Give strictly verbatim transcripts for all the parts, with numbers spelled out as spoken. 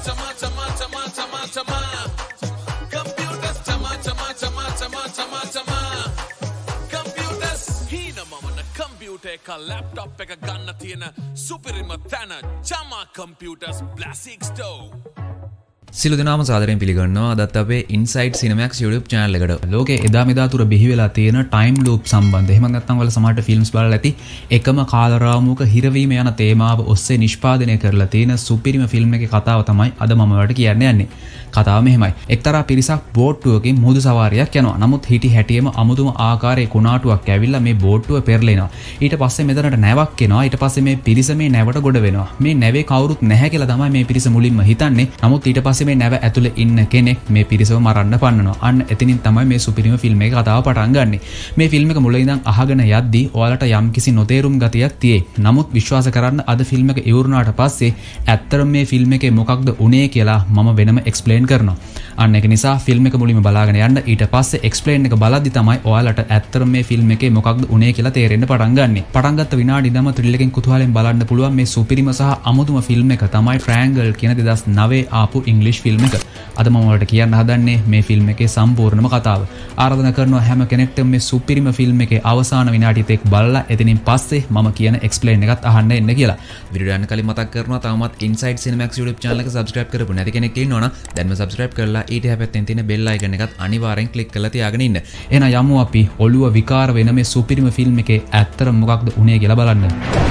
chama chama chama chama chama computers chama chama chama chama chama chama computers hina mamana computer එක laptop එක ගන්න තියෙන සුපිරිම තැන chama computers classic store සිළු දෙනාම සාදරයෙන් පිළිගන්නවා අදත් අපේ Inside Cinemax YouTube channel එකට. ලෝකේ එදා මෙදා තුර බිහි වෙලා තියෙන time loop සම්බන්ධ. එහෙම නැත්නම් ඔයාලා සමහරට ෆිල්ම්ස් බලලා ඇති එකම කාලරාමුවක හිරවීම යන තේමාව ඔස්සේ නිෂ්පාදනය කරලා තියෙන සුපිරිම ෆිල්ම් එකේ කතාව තමයි අද මම ඔයාලට කියන්න යන්නේ. කතාව මෙහෙමයි. එක්තරා පිරිසක් බෝට්ටුවකින් මුහුදු සවාරියක් යනවා. නමුත් හිටි හැටියෙම අමුතුම ආකාරයේ කුණාටුවක් ඇවිල්ලා මේ බෝට්ටුව පෙරලෙනවා. ඊට පස්සේ මෙතනට නැවක් එනවා. ඊට පස්සේ මේ පිරිස මේ නැවට ගොඩ වෙනවා. මේ නැවේ කවුරුත් නැහැ කියලා තමයි මේ පිරිස මුලින්ම හිතන්නේ. නමුත් ඊට පස්සේ මේ නැව ඇතුලේ ඉන්න කෙනෙක් මේ පිරිසව මරන්න පන්නනවා. අන්න එතනින් තමයි මේ සුපිරිම ෆිල්ම් එකේ කතාව පටන් ගන්නෙ. මේ ෆිල්ම් එක මුලින් ඉඳන් අහගෙන යද්දී ඔයාලට යම්කිසි නොතේරුම් ගතියක් තියෙයි. නමුත් විශ්වාස කරන්න අද ෆිල්ම් එක ඉවරුනාට පස්සේ ඇත්තටම මේ ෆිල්ම් එකේ මොකක්ද උනේ කියලා මම වෙනම එක්ස්ප්ලেইন කරනවා. අන්න ඒක නිසා ෆිල්ම් එක මුලින්ම බලාගෙන යන්න. ඊට පස්සේ එක්ස්ප්ලেইন එක බලද්දි තමයි ඔයාලට ඇත්තටම මේ ෆිල්ම් එකේ මොකක්ද උනේ කියලා තේරෙන්න පටන් ගන්නෙ. පටන් ගත්ත විනාඩි දම ත්‍රිල් එකෙන් කුතුහලයෙන් බලන්න පුළුවන් මේ සුපිරිම සහ අමුතුම ෆිල්ම් එක තමයි Triangle කියන දෙදාස් නවය ආපු ඉංග්‍රීසි ෆිල්ම් එක. අද මම ඔයාලට කියන්න හදන්නේ මේ ෆිල්ම් එකේ සම්පූර්ණම කතාව. ආරාධනා කරනවා හැම කෙනෙක්ටම මේ සුපිරිම ෆිල්ම් එකේ අවසාන විනාඩියත් එක්ක බලලා එතනින් පස්සේ මම කියන එක්ස්ප්ලেইন එකත් අහන්න එන්න කියලා. වීඩියෝ යන්න කලින් මතක් කරනවා තවමත් Inside Cinemax YouTube channel එක subscribe කරපු නැති කෙනෙක් ඉන්නවනම් දැන්ම subscribe කරලා ඊට හැපැත්තෙන් තියෙන bell icon එකත් අනිවාර්යෙන් click කරලා තියාගෙන ඉන්න. එහෙනම් යමු අපි ඔළුව විකාර වෙන මේ සුපිරිම ෆිල්ම් එකේ ඇත්තට මොකක්ද උනේ කියලා බලන්න.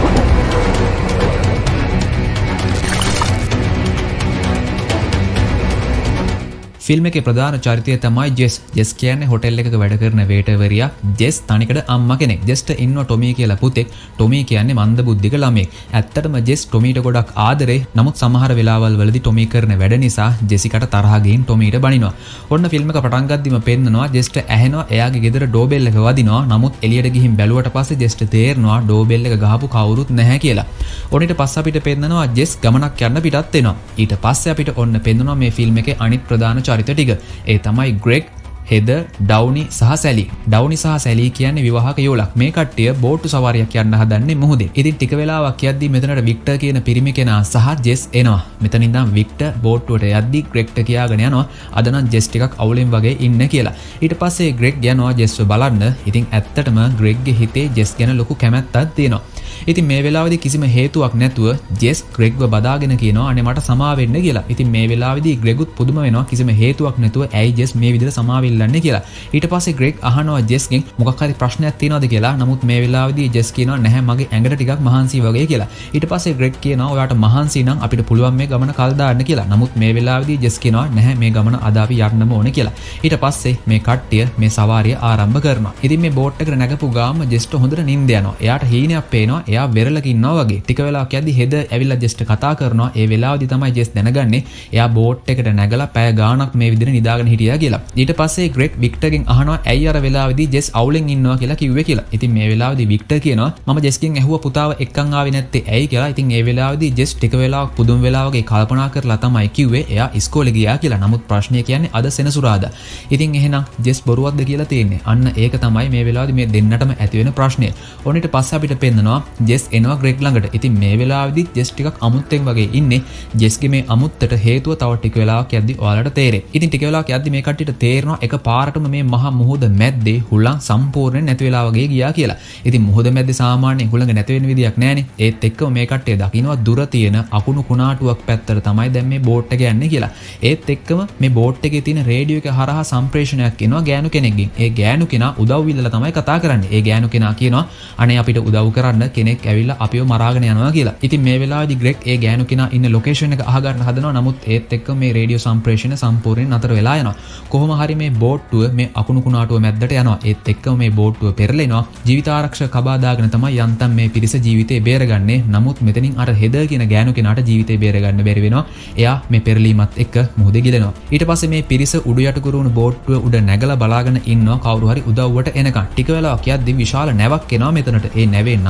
ෆිල්ම් එකේ ප්‍රධාන චරිතය තමයි ජෙස්. ජෙස් කියන්නේ හොටෙල් එකක වැඩ කරන වේටර්වරියා. ජෙස් තනිකඩ අම්මා කෙනෙක්. ජෙස්ට ඉන්නව ටොමී කියලා පුතෙක්. ටොමී කියන්නේ මන්දබුද්ධික ළමයෙක්. ඇත්තටම ජෙස් ටොමීට ගොඩක් ආදරේ. නමුත් සමහර වෙලාවල් වලදී ටොමී කරන වැඩ නිසා ජෙසිකට තරහ ගිහින් ටොමීට බනිනවා. ඔන්න ෆිල්ම් එක පටන් ගද්දිම පෙන්නනවා ජෙස්ට ඇහෙනවා එයාගේ ගෙදර ඩෝබෙල් එක වදිනවා. නමුත් එළියට ගිහින් බැලුවට පස්සේ ජෙස්ට තේරෙනවා ඩෝබෙල් එක ගහපු කවුරුත් නැහැ කියලා. ඔන්න ඊට පස්සේ අපිට පෙන්නනවා ජෙස් ගමනක් යන්න පිටත් වෙනවා. ඊට පස්සේ අපිට ඔන්න පෙන්නනවා මේ ෆිල්ම් එකේ අනිත් ප්‍රධාන චරිත ටික. ඒ තමයි ග්‍රෙග්, හෙදර්, ඩවුනි සහ සැලි. ඩවුනි සහ සැලි කියන්නේ විවාහක යෝලක්. මේ කට්ටිය බෝට්ටු සවාරියක් යන්න හදන්නේ මුහුදේ. ඉතින් ටික වෙලාවක් යද්දී මෙතනට වික්ටර් කියන පිරිමි කෙනා සහ ජෙස් එනවා. මෙතන ඉඳන් වික්ටර් බෝට්ටුවට යද්දී ග්‍රෙග්ට කියාගෙන යනවා අද නම් ජෙස් ටිකක් අවුලෙන් වගේ ඉන්න කියලා. ඊට පස්සේ ග්‍රෙග් යනවා ජෙස්ව බලන්න. ඉතින් ඇත්තටම ග්‍රෙග්ගේ හිතේ ජෙස් ගැන ලොකු කැමැත්තක් තියෙනවා. ඉතින් මේ වෙලාවේදී කිසිම හේතුවක් නැතුව ජෙස් ග්‍රෙග්ව බදාගෙන කියනවා අනේ මට සමා වෙන්න කියලා. ඉතින් මේ වෙලාවේදී ග්‍රෙගුත් පුදුම වෙනවා කිසිම හේතුවක් නැතුව ඇයි ජෙස් මේ විදිහට සමා වෙල්ලන්නේ කියලා. ඊට පස්සේ ග්‍රෙග් අහනවා ජෙස්ගෙන් මොකක් හරි ප්‍රශ්නයක් තියෙනවද කියලා. නමුත් මේ වෙලාවේදී ජෙස් කියනවා නැහැ මගේ ඇඟට ටිකක් මහන්සි වගේ කියලා. ඊට පස්සේ ග්‍රෙග් කියනවා ඔයාට මහන්සි නම් අපිට පුළුවන් මේ ගමන කල් දාන්න කියලා. නමුත් මේ වෙලාවේදී ජෙස් කියනවා නැහැ මේ ගමන අද අපි යන්නම ඕනේ කියලා. ඊට පස්සේ මේ කට්ටිය මේ සවාරිය ආරම්භ කරනවා. ඉතින් මේ බෝට් එකට නැගපු ගාම ජෙස්ට හොඳට නිින්ද යනවා. එයාට හීනයක් පේනවා. එයා වෙරළක ඉන්නවා වගේ. ටික වෙලාවක් යද්දි හෙද ඇවිල්ලා ජෙස්ට කතා කරනවා. ඒ වෙලාවදී තමයි ජෙස් දැනගන්නේ එයා බෝට් එකට නැගලා පැය ගාණක් මේ විදිහට නිදාගෙන හිටියා කියලා. ඊට පස්සේ ග්‍රෙග් වික්ටර්ගෙන් අහනවා ඇයි අර වෙලාවදී ජෙස් අවුලෙන් ඉන්නවා කියලා කිව්වේ කියලා. ඉතින් මේ වෙලාවදී වික්ටර් කියනවා මම ජෙස්ගෙන් ඇහුවා පුතාව එක්කන් ආවේ නැත්තේ ඇයි කියලා. ඉතින් ඒ වෙලාවදී ජෙස් ටික වෙලාවක් පුදුම වෙලා වගේ කල්පනා කරලා තමයි කිව්වේ එයා ඉස්කෝලේ ගියා කියලා. නමුත් ප්‍රශ්නය කියන්නේ අද සෙනසුරාදා. ඉතින් එහෙනම් ජෙස් බොරුවක්ද කියලා තියෙන්නේ. අන්න ඒක තමයි මේ වෙලාවදී මේ දෙන්නටම ඇති වෙන ප්‍රශ්නය. ඔන්න ඊට පස්සේ අපිට පෙන්නනවා ජෙස් එනවා ග්‍රෙග් ළඟට. ඉතින් මේ වෙලාවේදී ජෙස් ටිකක් අමුත්තෙන් වගේ ඉන්නේ. ජෙස්ගේ මේ අමුත්තට හේතුව තව ටික වෙලාවක් යද්දි ඔයාලට තේරෙයි. ඉතින් ටික වෙලාවක් යද්දි මේ කට්ටියට තේරෙනවා එක පාරටම මේ මහා මුහුද මැද්දේ හුලං සම්පූර්ණයෙන් නැති වෙලා වගේ ගියා කියලා. ඉතින් මුහුද මැද්දේ සාමාන්‍යයෙන් හුලඟ නැති වෙන විදියක් නැහැනේ. ඒත් එක්කම මේ කට්ටිය දකින්නවා දුර තියෙන අකුණු කුණාටුවක් පැත්තට තමයි දැන් මේ බෝට් එක යන්නේ කියලා. ඒත් එක්කම මේ බෝට් එකේ තියෙන රේඩියෝ එක හරහා සම්ප්‍රේෂණයක් එනවා ගෑනු කෙනෙක්ගෙන්. ඒ ගෑනු කෙනා උදව් ඉල්ලලා තමයි කතා කරන්නේ. ඒ ගෑනු කෙනා කියනවා අනේ අපිට උදව් කරන්න කෙනෙක් ඇවිල්ලා අපිව මරාගෙන යනවා කියලා. ඉතින් මේ වෙලාවේදී ග්‍රෙග් ඒ ගෑනු කෙනා ඉන්න ලොකේෂන් එක අහගන්න හදනවා. නමුත් ඒත් එක්කම මේ රේඩියෝ සම්ප්‍රේෂණ සම්පූර්ණයෙන් නතර වෙලා යනවා. කොහොම හරි මේ බෝට්ටුව මේ අකුණු කුණාටුව මැද්දට යනවා. ඒත් එක්කම මේ බෝට්ටුව පෙරලෙනවා. ජීවිතාරක්ෂක කබා දාගෙන තමයි යන්තම් මේ පිරිස ජීවිතේ බේරගන්නේ. නමුත් මෙතනින් අර හෙද කියන ගෑනු කෙනාට ජීවිතේ බේරගන්න බැරි වෙනවා. එයා මේ පෙරලීමත් එක්ක මුහුදේ ගිලෙනවා. ඊට පස්සේ මේ පිරිස උඩු යට කුරුණු බෝට්ටුව උඩ නැගලා බලාගෙන ඉන්නවා කවුරු හරි උදව්වට එනකන්. ටික වෙලාවක් යද්දී විශාල නැවක් එනවා මෙතනට. ඒ නැවේ නම තමයි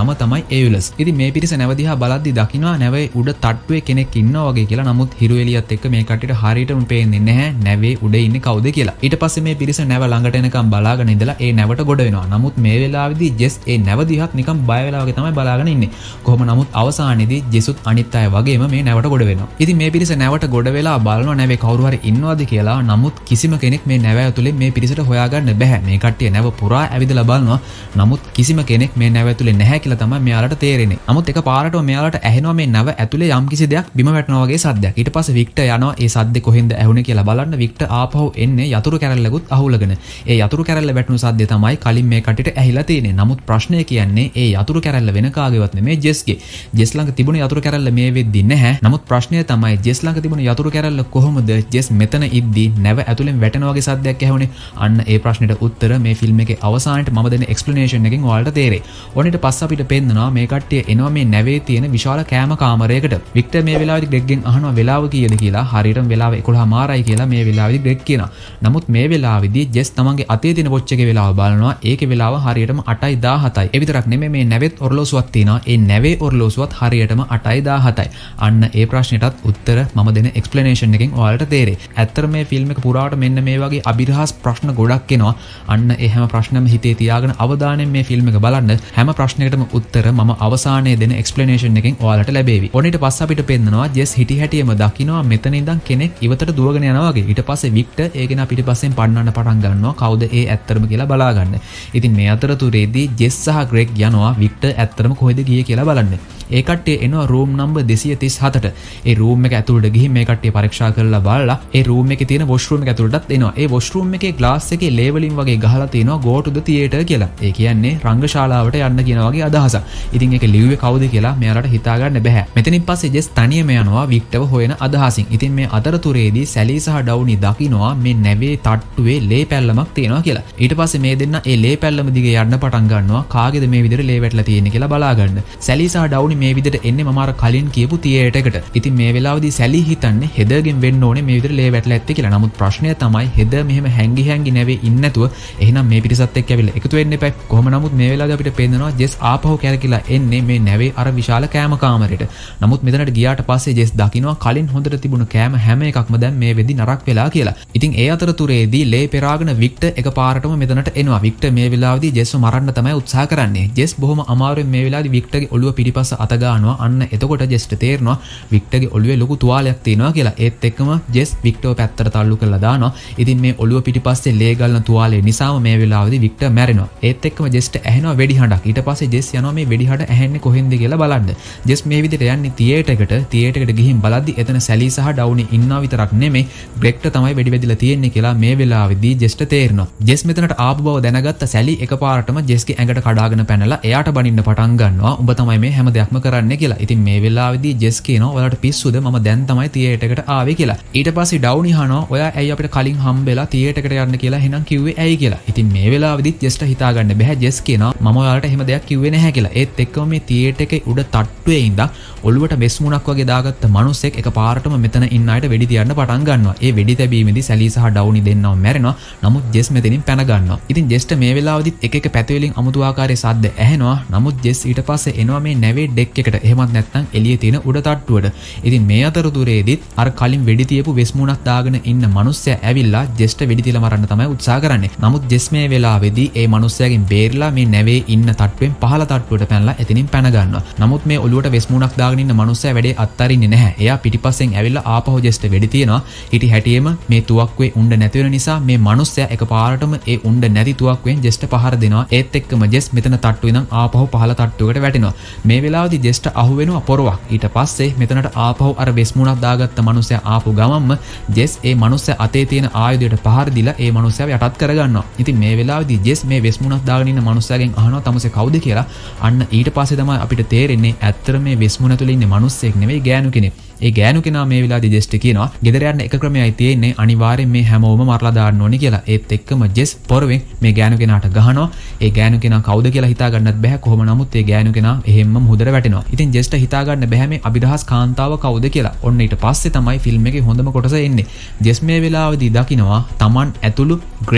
එයුලස්. ඉතින් මේ පිරිස නැව දිහා බලද්දි දකින්නවා නැවේ උඩ තට්ටුවේ කෙනෙක් ඉන්නවා වගේ කියලා. නමුත් හිරු එළියත් එක්ක මේ කට්ටියට හරියටම පේන්නේ නැහැ නැවේ උඩ ඉන්නේ කවුද කියලා. ඊට පස්සේ මේ පිරිස නැව ළඟට එනකම් බලාගෙන ඉඳලා ඒ නැවට ගොඩ වෙනවා. නමුත් මේ වෙලාවේදී ජෙස් ඒ නැව දිහාත් නිකන් බය වෙලා වගේ තමයි බලාගෙන ඉන්නේ. කොහොම නමුත් අවසානයේදී ජෙසුත් අනිත් අය වගේම මේ නැවට ගොඩ වෙනවා. ඉතින් මේ පිරිස නැවට ගොඩ වෙලා බලනවා නැවේ කවුරු හරි ඉන්නවද කියලා. නමුත් කිසිම කෙනෙක් මේ නැව ඇතුලේ මේ පිරිසට හොයාගන්න බෑ. මේ කට්ටිය නැව පුරා ඇවිදලා බලනවා. නමුත් කිසිම කෙනෙක් මේ නැව ඇතුලේ නැහැ කියලා තමයි මෙයාලට තේරෙන්නේ. නමුත් එකපාරටම මෙයාලට ඇහෙනවා මේ නැව ඇතුලේ යම්කිසි දෙයක් බිම වැටෙනවා වගේ සද්දයක්. ඊට පස්සේ වික්ටර් යනවා ඒ සද්දේ කොහෙන්ද ඇහුනේ කියලා බලන්න. වික්ටර් ආපහු එන්නේ යතුරු කැරල්ලකුත් අහුලගෙන. ඒ යතුරු කැරල්ල වැටුණු සද්දේ තමයි කලින් මේ කට්ටියට ඇහිලා තියෙන්නේ. නමුත් ප්‍රශ්නය කියන්නේ ඒ යතුරු කැරල්ල වෙන කාගේවත් නෙමෙයි ජෙස්ගේ. ජෙස් ළඟ තිබුණ යතුරු කැරල්ල මේ වෙද්දි නැහැ. නමුත් ප්‍රශ්නය තමයි ජෙස් ළඟ තිබුණ යතුරු කැරල්ල කොහොමද ජෙස් මෙතන ඉද්දි නැව ඇතුලෙන් වැටෙනා වගේ සද්දයක් ඇහුනේ? අන්න ඒ ප්‍රශ්නෙට උත්තර මේ ෆිල්ම් එකේ අවසානයේ මම දෙන එක්ස්ප්ලනේෂන් එකෙන් ඔයාලට තේරෙයි. ඔන්නට පස්ස අපිට පෙන්නනවා මේ කට්ටිය එනවා මේ නැවේ තියෙන විශාල කෑම කාමරයකට. වික්ටර් මේ වෙලාවේදී ග්‍රෙග්ගෙන් අහනවා වෙලාව කීයද කියලා. හරියටම වෙලාව එකොළහ මාරයි කියලා මේ වෙලාවේදී ග්‍රෙග් කියනවා. නමුත් මේ වෙලාවේදී ජෙස් තමන්ගේ අතේ තියෙන වොච් එකේ වෙලාව බලනවා. ඒකේ වෙලාව හරියටම අටයි දාහතයි. ඒ විතරක් නෙමෙයි මේ නැවෙත් ඔරලෝසුවක් තියෙනවා. ඒ නැවේ ඔරලෝසුවත් හරියටම අටයි දාහතයි. අන්න ඒ ප්‍රශ්නෙටත් උත්තර මම දෙන එක්ස්ප්ලනේෂන් එකෙන් ඔයාලට තේරෙයි. ඇත්තට මේ ෆිල්ම් එක පුරාවට මෙන්න මේ වගේ අභිරහස් ප්‍රශ්න ගොඩක් එනවා. අන්න ඒ හැම ප්‍රශ්නම හිතේ තියාගෙන අවධානයෙන් මේ ෆිල්ම් එක බලන්න. හැම ප්‍රශ්නයකටම උත්තර මම අවසානයේ දෙන එක්ස්ප්ලනේෂන් එකෙන් ඔයාලට ලැබේවි. ඔන්නට පස්ස අපිට පෙන්නනවා ජෙස් හිටි හැටියෙම දකින්නවා මෙතන ඉඳන් කෙනෙක් ඉවතට දුවගෙන යනවා වගේ. ඊට පස්සේ වික්ටර් ඒකෙන පිටිපස්සෙන් පන්නන්න පටන් ගන්නවා කවුද ඒ ඇත්තටම කියලා බලා ගන්න. ඉතින් මේ අතරතුරේදී ජෙස් සහ ග්‍රෙග් යනවා වික්ටර් ඇත්තටම කොහෙද ගියේ කියලා බලන්න. ඒ කට්ටිය එනවා රූම් නම්බර් දෙසිය තිස් හතට. ඒ රූම් එක ඇතුළට ගිහින් මේ කට්ටිය පරීක්ෂා කරලා බලලා ඒ රූම් එකේ තියෙන වොෂ් රූම් එක ඇතුළටත් එනවා. ඒ වොෂ් රූම් එකේ ග්ලාස් එකේ ලේබලින් වගේ ගහලා තියෙනවා go to the theater කියලා. ඒ කියන්නේ රංගශාලාවට යන්න කියන වගේ අදහසක්. ඉතින් ඒක ලිව්වේ කවුද කියලා මෙයාලට හිතා ගන්න බෑ. මෙතනින් පස්සේ ජෙස් තනියම යනවා වික්ටර්ව හොයන අදහසින්. ඉතින් මේ අතරතුරේදී සැලි සහ ඩවුනි දකින්නවා මේ නැවේ තට්ටුවේ ලේ පැල්ලමක් තියෙනවා කියලා. ඊට පස්සේ මේ දෙන්න ඒ ලේ පැල්ලම දිගේ යන්න පටන් ගන්නවා. කාගේද මේ විදිහට ලේ වැටලා තියෙන්නේ කියලා බලා ගන්න. සැලි සහ ඩවුනි මේ විදිහට එන්නේ මම අර කලින් කියපු තියේටර් එකට. ඉතින් මේ වෙලාවේදී සැලි හිතන්නේ හෙදර්ගෙන් වෙන්න ඕනේ මේ විදිහට ලේ වැටලා ඇත්තේ කියලා. නමුත් ප්‍රශ්නය තමයි හෙදර් මෙහෙම හැංගි හැංගි නැවේ ඉන්නේ නැතුව එහෙනම් මේ පිරිසත් එක්ක ඇවිල්ලා එකතු වෙන්න එපා. කොහොම නමුත් මේ වෙලාවේදී අපිට පේනවා ජෙස් ආපහු කැරකිලා එන්නේ මේ නැවේ අර විශාල කෑම කාමරයට. නමුත් මෙතනට ගියාට පස්සේ ජෙස් දකින්නවා කලින් හොඳට තිබුණු කෑම හැම එකක්ම දැන් මේ වෙද්දි නරක වෙලා කියලා. ඉතින් ඒ අතරතුරේදී ලේ පෙරාගෙන වික්ටර් එකපාරටම මෙතනට එනවා. වික්ටර් මේ වෙලාවේදී ජෙස්ව මරන්න තමයි උත්සාහ කරන්නේ. ජෙස් බොහොම අමාරුවෙන් මේ වෙලාවේදී වික්ටර්ගේ ඔළුව පිටිපස්ස අත ගන්නවා. අන්න එතකොට ජෙස්ට තේරෙනවා වික්ටර්ගේ ඔළුවේ ලොකු තුවාලයක් තියෙනවා කියලා. ඒත් එක්කම ජෙස් වික්ටර්ව පැත්තට තල්ලු කරලා දානවා. ඉතින් මේ ඔළුව පිටිපස්සේ ලේ ගලන තුවාලේ නිසාම මේ වෙලාවේදී වික්ටර් මැරෙනවා. ඒත් එක්කම ජෙස්ට ඇහෙනවා වෙඩි හඬක්. ඊට පස්සේ ජෙස් යනවා මේ වෙඩි හඬ ඇහෙන්නේ කොහෙන්ද කියලා බලන්න. ජෙස් මේ විදිහට යන්නේ තියේටර් එකට. තියේටර් එකට ගිහින් බලද්දි එතන සැලි සහ ඩවුනි ඉන්නවා විතරක් නෙමෙයි ග්‍රෙග්ට තමයි වෙඩි වැදිලා තියෙන්නේ කියලා මේ වෙලාවේදී ජෙස්ට තේරෙනවා. ජෙස් මෙතනට ආපු බව දැනගත්ත සැලි එකපාරටම ජෙස්ගේ ඇඟට කඩාගෙන පැනලා එයාට බනින්න පටන් ගන්නවා. උඹ තමයි මේ හැම දෙයක්ම කරන්නේ කියලා. ඉතින් මේ වෙලාවේදී ජෙස් කියනවා ඔයාලට පිස්සුද මම දැන් තමයි තියේටර් එකට ආවේ කියලා. ඊට පස්සේ ඩවුනි අහනවා ඔයා ඇයි අපිට කලින් හම්බෙලා තියේටර් එකට යන්න කියලා එහෙනම් කිව්වේ ඇයි කියලා. ඉතින් මේ වෙලාවේදී ජෙස්ට හිතා ගන්න බෑ. ජෙස් කියනවා මම ඔයාලට එහෙම දෙයක් කිව්වේ නැහැ කියලා. ඒත් එක්කම මේ තියේටර් එකේ උඩ තට්ටුවේ ඉඳන් ඔළුවට මෙස් මුණක් වගේ දාගත්ත මිනිස්සෙක් එකපාරටම මෙතන ඉන්න අයට වෙඩි තියන්න පටන් ගන්නවා. ඒ වෙඩි තැබීමේදී සැලි සහ ඩවුනි දෙන්නම මැරෙනවා. නමුත් ජෙස් මෙතනින් පැන ගන්නවා. ඉතින් ජෙස්ට මේ වෙලාවේදීත් එක එක පැති වලින් අමුතු ආකාරයේ සද්ද ඇහෙනවා. නමුත් ජෙස් ඊට පස්සේ එනවා මේ නැවේ ඩෙක් එකට. එහෙමත් නැත්නම් එළියේ තියෙන උඩ තට්ටුවට. ඉතින් මේ අතරතුරේදීත් අර කලින් වෙඩි තියපු වෙස් මුණක් දාගෙන ඉන්න මිනිස්සයා ඇවිල්ලා ජෙස්ට වෙඩි තියලා මරන්න තමයි උත්සාහ කරන්නේ. නමුත් ජෙස් මේ වෙලාවේදී ඒ මිනිස්සයාගෙන් බේරිලා මේ නැවේ ඉන්න තට්ටුවෙන් පහළ තට්ටුවට පැනලා එතනින් පැන ගන්නවා. නමුත් මේ ඔළුවට වෙස් මුණක් දාගෙන ඉන්න මිනිස්සයා වැඩේ අත්තරින්නේ නැහැ. එයා පිටිපස්සෙන් ඇවිල්ලා ආපහු ජෙස්ට වෙඩි තියනවා. හිටි හැටියෙම මේ තුවක්කුවේ උණ්ඩ නැති වෙන නිසා මේ මිනිස්සයා එකපාරටම ඒ උණ්ඩ නැති තුවක්කුවෙන් ජෙස්ට පහර දෙනවා. ඒත් එක්කම ජෙස් මෙතන තට්ටුවේ ඉඳන් ආපහු පහළ තට්ටුවකට වැටෙනවා. මේ වෙලාවේදී ජෙස්ට අහු වෙනවා පොරවක්. ඊට පස්සේ මෙතනට ආපහු අර වෙස් මුණක් දාගත්ත මිනිස්සයා ආපු ගමන්ම ජෙස් ඒ මිනිස්සයා අතේ තියෙන ආයුධයට පහර දීලා ඒ මිනිස්සයාව යටත් කරගන්නවා. ඉතින් මේ වෙලාවේදී ජෙස් මේ වෙස් මුණක් දාගෙන ඉන්න මිනිස්සයාගෙන් අහනවා තමසේ කවුද කියලා. අන්න ඊට පස්සේ තමයි අපිට තේරෙන්නේ ඇත්තට මේ වෙස් මුණ තුල ඉන්නේ මිනිස්සෙක් නෙවෙයි ගෑනු කෙනෙක්. ඒ ගෑනු කෙනා මේ වෙලාවේදී ජෙස්ට කියනවා ගෙදර යන්න එක ක්‍රමයයි තියෙන්නේ අනිවාර්යෙන් මේ හැමෝම මරලා දාන්න ඕනේ කියලා. ඒත් එක්කම ජෙස් පොරවෙන් මේ ගෑනු කෙනාට ගහනවා. ඒ ගෑනු කෙනා කවුද කියලා හිතා ගන්නත් බෑ. කොහොම නමුත් ඒ ගෑනු කෙනා එහෙම්ම මුහුදට වැටෙනවා. ඉතින් ජෙස්ට හිතා ගන්න බෑ මේ අභිරහස් කාන්තාව කවුද කියලා. ඔන්න ඊට පස්සේ තමයි ෆිල්ම් එකේ හොඳම කොටස එන්නේ. ජෙස් මේ වෙලාවේදී දකිනවා Taman ඇතුළු ග්‍රෙග්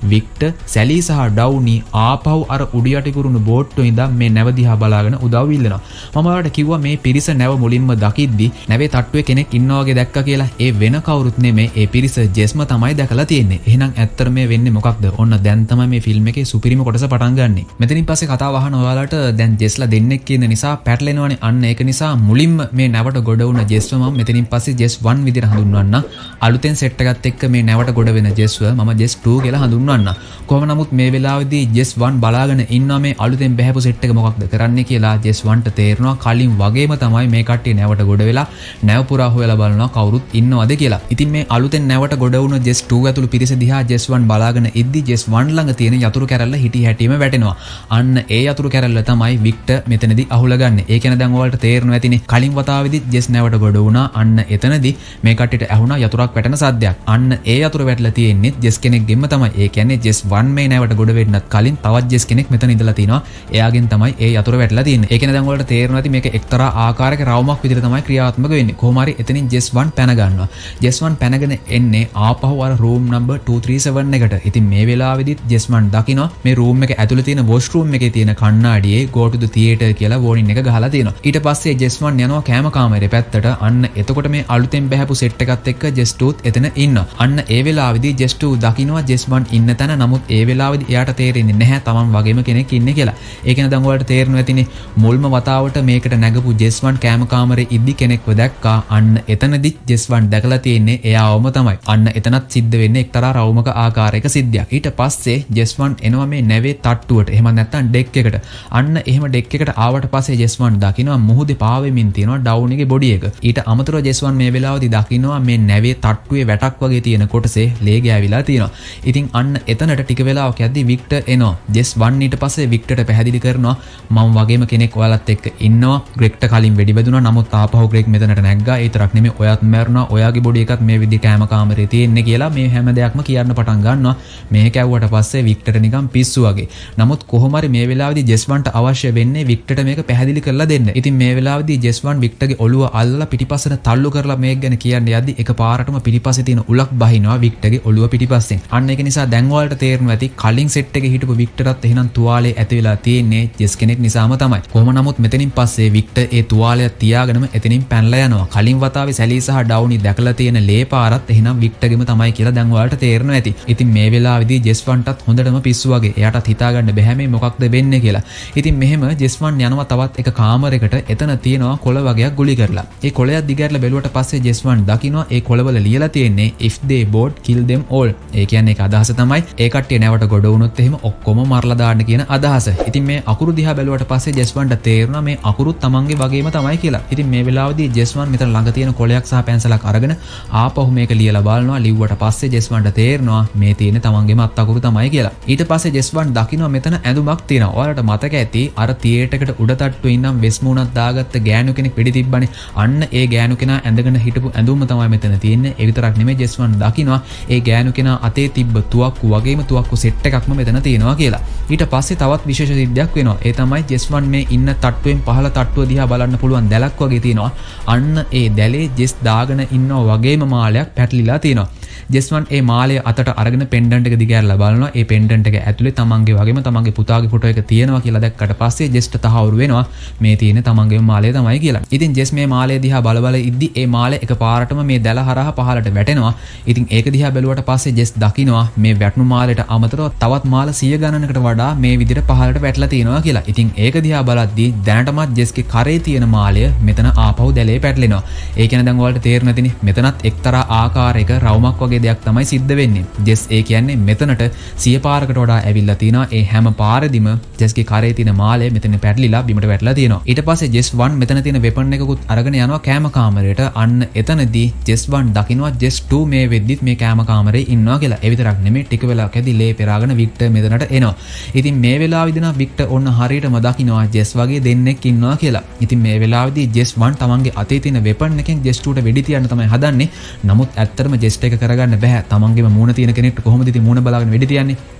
වික්ටර් සැලී සහ ඩවුනි ආපහු අර උඩියට කුරුණු බෝට්ටුවේ ඉඳන් මේ නැව දිහා බලාගෙන උදව් ඉල්ලනවා. මම ඔයාලට කිව්වා මේ පිරිස නැව මුලින්ම දකිද්දි නැවේ තට්ටුවේ කෙනෙක් ඉන්නවා වගේ දැක්කා කියලා. ඒ වෙන කවුරුත් නෙමෙයි ඒ පිරිස ජෙස්ම තමයි දැකලා තියෙන්නේ. එහෙනම් ඇත්තට මේ වෙන්නේ මොකක්ද? ඔන්න දැන් තමයි මේ ෆිල්ම් එකේ සුපිරිම කොටස පටන් ගන්නෙ. මෙතනින් පස්සේ කතාව අහන ඔයාලට දැන් ජෙස්ලා දෙන්නෙක් කියන නිසා පැටලෙනවනේ. අන්න ඒක නිසා මුලින්ම මේ නැවට ගොඩ වුණ ජෙස්ව මම මෙතනින් පස්සේ ජෙස් වන් විදිහට හඳුන්වන්න. අලුතෙන් සෙට් එකත් එක්ක මේ නැවට ගොඩ වෙන ජෙස්ව මම ජෙස් ටූ කියලා හඳුන්වන්න. කොහොම නමුත් මේ වෙලාවේදී ජෙස් වන් බලාගෙන ඉන්නවා මේ අලුතෙන් බහැපු සෙට් එක මොකක්ද කරන්නේ කියලා ජෙස් වන්ට තේරෙනවා. කලින් වගේම තමයි මේ කට්ටිය නැවට ගොඩ වෙලා නැව පුරා හොයලා බලනවා කවුරුත් ඉන්නවද කියලා. ඉතින් මේ අලුතෙන් නැවට ගොඩ වුණ ජෙස් ටූ ඇතුළු පිරිස දිහා ජෙස් වන් බලාගෙන ඉද්දි ජෙස් වන් ළඟ තියෙන යතුරු කැරල්ල හිටි හැටිම වැටෙනවා. අන්න ඒ යතුරු කැරල්ල තමයි වික්ටර් මෙතනදී අහුලගන්නේ. ඒ කියන්නේ දැන් ඔයාලට තේරෙනවා ඇතිනේ කලින් වතාවේදී ජෙස් නැවට ගොඩ වුණා. අන්න එතනදී මේ කට්ටියට ඇහුණා යතුරක් වැටෙන සද්දයක්. අන්න ඒ යතුර වැටලා තියෙන්නේ ජෙස් කෙනෙක්ගෙන්ම තමයි. ඒ කියන්නේ ජෙස් වන් මේ නැවට ගොඩ වෙන්නත් කලින් තවත් ජෙස් කෙනෙක් මෙතන ඉඳලා තිනවා. එයාගෙන් තමයි ඒ යතුර වැටලා තියෙන්නේ. ඒ කියන්නේ දැන් ඔයාලට තේරෙනවා ඇති මේක එක්තරා ආකාරයක රවුමක් විදිහට තමයි ක්‍රියාත්මක වෙන්නේ. කොහොම හරි එතනින් ජෙස් වන් පැන ගන්නවා. ජෙස් වන් පැනගෙන එන්නේ ආපහු අර room number two three seven එකට. ඉතින් මේ වෙලාවේදීත් ජෙස් වන් දකිනවා මේ රූම් එක ඇතුලේ තියෙන වොෂ් රූම් එකේ තියෙන කණ්ණාඩියේ go to the theater කියලා වෝනින් එක ගහලා තියෙනවා. ඊට පස්සේ ජෙස් වන් යනවා කෑම කාමරේ පැත්තට. අන්න එතකොට මේ අලුතෙන් බහැපු සෙට් එකත් එක්ක ජෙස් ටූත් එතන ඉන්නවා. අන්න ඒ වෙලාවේදී ජෙස් ටූ දකිනවා ජෙස් වන් ඉන්න තැන. නමුත් ඒ වෙලාවේදී එයාට තේරෙන්නේ නැහැ තමන් වගේම කෙනෙක් ඉන්නේ කියලා. ඒ කියන්නේ දැන් ඔයාලට තේරෙනවා ඇතිනේ මුල්ම වතාවට මේකට නැගපු ජෙස් වන් කෑම කාමරේ ඉද්දි කෙනෙක්ව දැක්කා. අන්න එතනදි ජෙස් වන් දැකලා තියෙන්නේ එයාවම තමයි. අන්න එතනත් සිද්ධ වෙන්නේ එක්තරා රවුමක ආකාරයක සිද්ධියක්. ඊට පස්සේ ජෙස් වන් එනවා මේ නැවේ තට්ටුවට. එහෙම නැත්නම් ඩෙක් එකට. අන්න එහෙම ඩෙක් එකට ආවට පස්සේ ජෙස් වන් දකිනවා මුහුදේ පාවෙමින් තියෙනවා ඩවුනිගේ බොඩි එක. ඊට අමතරව ජෙස් වන් මේ වෙලාවේදී දකිනවා මේ නැවේ තට්ටුවේ වැටක් වගේ තියෙන කොටසේ ලේ ගෑවිලා තියෙනවා. ඉතින් අන්න එතනට ටික වෙලාවක් යද්දි වික්ටර් එනවා. ජෙස් වන් ඊට පස්සේ වික්ටර්ට පැහැදිලි කරනවා මම වගේම කෙනෙක් ඔයාලත් එක්ක ඉන්නවා. ග්‍රෙග්ට කලින් වෙඩි වැදුනා. නමුත් ආපහු ග්‍රෙග් මෙතනට නැග්ගා. ඒ තරක් නෙමෙයි ඔයාත් මැරුණා. ඔයාගේ බොඩි එකත් මේ විදිහේ කෑම කාමරේ තියෙන්නේ කියලා මේ හැම දෙයක්ම කියන්න පටන් ගන්නවා. මේ කැවුවට පස්සේ වික්ටර් නිකන් පිස්සු වගේ. නමුත් කොහොම හරි මේ වෙලාවේදී ජෙස් වන්ට අවශ්‍ය වෙන්නේ වික්ටර්ට මේක පැහැදිලි කරලා දෙන්න. ඉතින් මේ වෙලාවේදී ජෙස් වන් වික්ටර්ගේ ඔළුව අල්ලලා පිටිපස්සට තල්ලු කරලා මේක ගැන කියන්න යද්දි එකපාරටම පිටිපස්සේ තියෙන උලක් බහිනවා වික්ටර්ගේ ඔළුව පිටිපස්සෙන්. අන්න ඒක නිසා දැන් ඔයාලට තේරෙනවා ඇති කලින් සෙට් එකේ හිටපු වික්ටර්ත් එහෙනම් තුවාලේ ඇති වෙලා තියෙන්නේ ජෙස් කෙනෙක් නිසාම තමයි. කොහොම නමුත් මෙතනින් පස්සේ වික්ටර් ඒ තුවාලය තියාගෙනම එතනින් පැනලා යනවා. කලින් වතාවේ සැලී සහ ඩවුනි දැකලා තියෙන ලේ පාරත් එහෙනම් වික්ටර්ගෙම තමයි කියලා දැන් ඔයාලට තේරෙනවා ඇති. ඉතින් මේ වෙලාවේදී ජෙස් වන්ටත් හොඳටම පිස්සු වගේ. එයාටත් හිතාගන්න බැහැ මේ මොකක්ද වෙන්නේ කියලා. ඉතින් මෙහෙම ජෙස් වන් යනවා තවත් එක කාමරයකට. එතන තියෙනවා කොළ වගේක් ගුලි කරලා. ඒ කොළයක් දිගහැරලා බැලුවට පස්සේ ජෙස් වන් දකිනවා ඒ කොළවල ලියලා තියෙන්නේ if they both kill them all. ඒ කියන්නේ ඒක අදහස තමයි ඒ කට්ටිය නැවට ගොඩ වුණොත් එහෙම ඔක්කොම මරලා දාන්න කියන අදහස. ඉතින් මේ අකුරු දිහා බැලුවට පස්සේ ජෙස් වන්ට තේරුණා මේ අකුරුත් තමන්ගේ වගේම තමයි කියලා. ඉතින් මේ වෙලාවේදී ජෙස් වන් මෙතන ළඟ තියෙන කොළයක් සහ පැන්සලක් අරගෙන ආපහු මේක ලියලා බලනවා. ලිව්වට පස්සේ ජෙස් වන්ට තේරෙනවා මේ තියෙන්නේ තමන්ගේම අත් අකුරු තමයි කියලා. ඊට පස්සේ ජෙස් වන් දකිනවා මෙතන ඇඳුමක් තියෙනවා. ඔයාලට මතක ඇති අර තියේටර් එකට උඩ තට්ටුවේ ඉඳන් වෙස්මුණක් දාගත්ත ගෑනු කෙනෙක් වෙඩි තිබ්බනේ. අන්න ඒ ගෑනු කෙනා ඇඳගෙන හිටපු ඇඳුම තමයි මෙතන තියෙන්නේ. ඒ විතරක් නෙමෙයි ජෙස් වන් දකිනවා ඒ ගෑනු කෙනා අතේ තිබ්බ තුවක්කු වගේම තුවක්කු සෙට් එකක්ම මෙතන තියෙනවා කියලා. ඊට පස්සේ තවත් විශේෂ සිද්ධියක් වෙනවා. ඒ තමයි ජෙස් වන් මේ ඉන්න තට්ටුවෙන් පහළ තට්ටුව දිහා බලන්න පුළුවන් දැලක් වගේ තියෙනවා. අන්න ඒ දැලේ ජෙස් දාගෙන ඉන්නවා වගේම මාලයක් පැටලිලා තියෙනවා. ජෙස් වන් ඒ මාලය අතට අරගෙන පෙන්ඩන්ට් එක දිගහැරලා බලනවා. ඒ පෙන්ඩන්ට් එක ඇතුලේ තමන්ගේ වගේම තමන්ගේ පුතාගේ ෆොටෝ එක තියෙනවා කියලා දැක්කට පස්සේ ජෙස්ට තහවුරු වෙනවා මේ තියෙන තමන්ගේම මාලය තමයි කියලා. ඉතින් ජෙස් මේ මාලය දිහා බල බල ඉද්දි ඒ මාලය එකපාරටම මේ දැල හරහා පහළට වැටෙනවා. ඉතින් ඒක දිහා බැලුවට පස්සේ ජෙස් දකිනවා මේ වැටුණු මාලයට අමතරව තවත් මාල සිය ගණනකට වඩා මේ විදිහට පහළට වැටලා තියෙනවා කියලා. ඉතින් ඒක දිහා බලද්දී දැනටමත් ජෙස්ගේ කරේ තියෙන මාලය මෙතන ආපහු දැලේ පැටලෙනවා. ඒ කියන්නේ දැන් ඔයාලට තේරෙන්නේ නැතිනේ මෙතනත් එක්තරා ආකාරයක රවුමක් වගේ දෙයක් තමයි සිද්ධ වෙන්නේ. ජෙස් ඒ කියන්නේ මෙතනට සිය පාරකට වඩා ඇවිල්ලා තිනවා. ඒ හැම පාරෙදිම ජෙස්ගේ කරේ තියෙන මාලය මෙතන පැටලිලා බිමට වැටලා තියෙනවා. ඊට පස්සේ ජෙස් වන් මෙතන තියෙන වෙපන් එකකුත් අරගෙන යනවා කෑම කාමරයට. අන්න එතනදී ජෙස් වන් දකිනවා ජෙස් ටූ මේ වෙද්දිත් මේ කෑම කාමරේ ඉන්නවා කියලා. ඒ විතරක් නෙමෙයි ටික වෙලාවක් ඇදී ලේ පෙරාගෙන වික්ටර් මෙතනට එනවා. ඉතින් මේ වෙලාවේදී නම් වික්ටර් ඔන්න හරියටම දකිනවා ජෙස් වගේ දෙන්නෙක් ඉන්නවා කියලා. ඉතින් මේ වෙලාවේදී ජෙස් වන් තමන්ගේ අතේ තියෙන වෙපන් එකෙන් ජෙස් ටූට වෙඩි තියන්න තමයි හදන්නේ. නමුත් ඇත්තටම ජෙස්ට එක කරගන්න බෑ. තමන්ගේම මූණ තියෙන කෙනෙක්ට කොහොමද ඉතින් මූණ බලාගෙන වෙඩි තියන්නේ?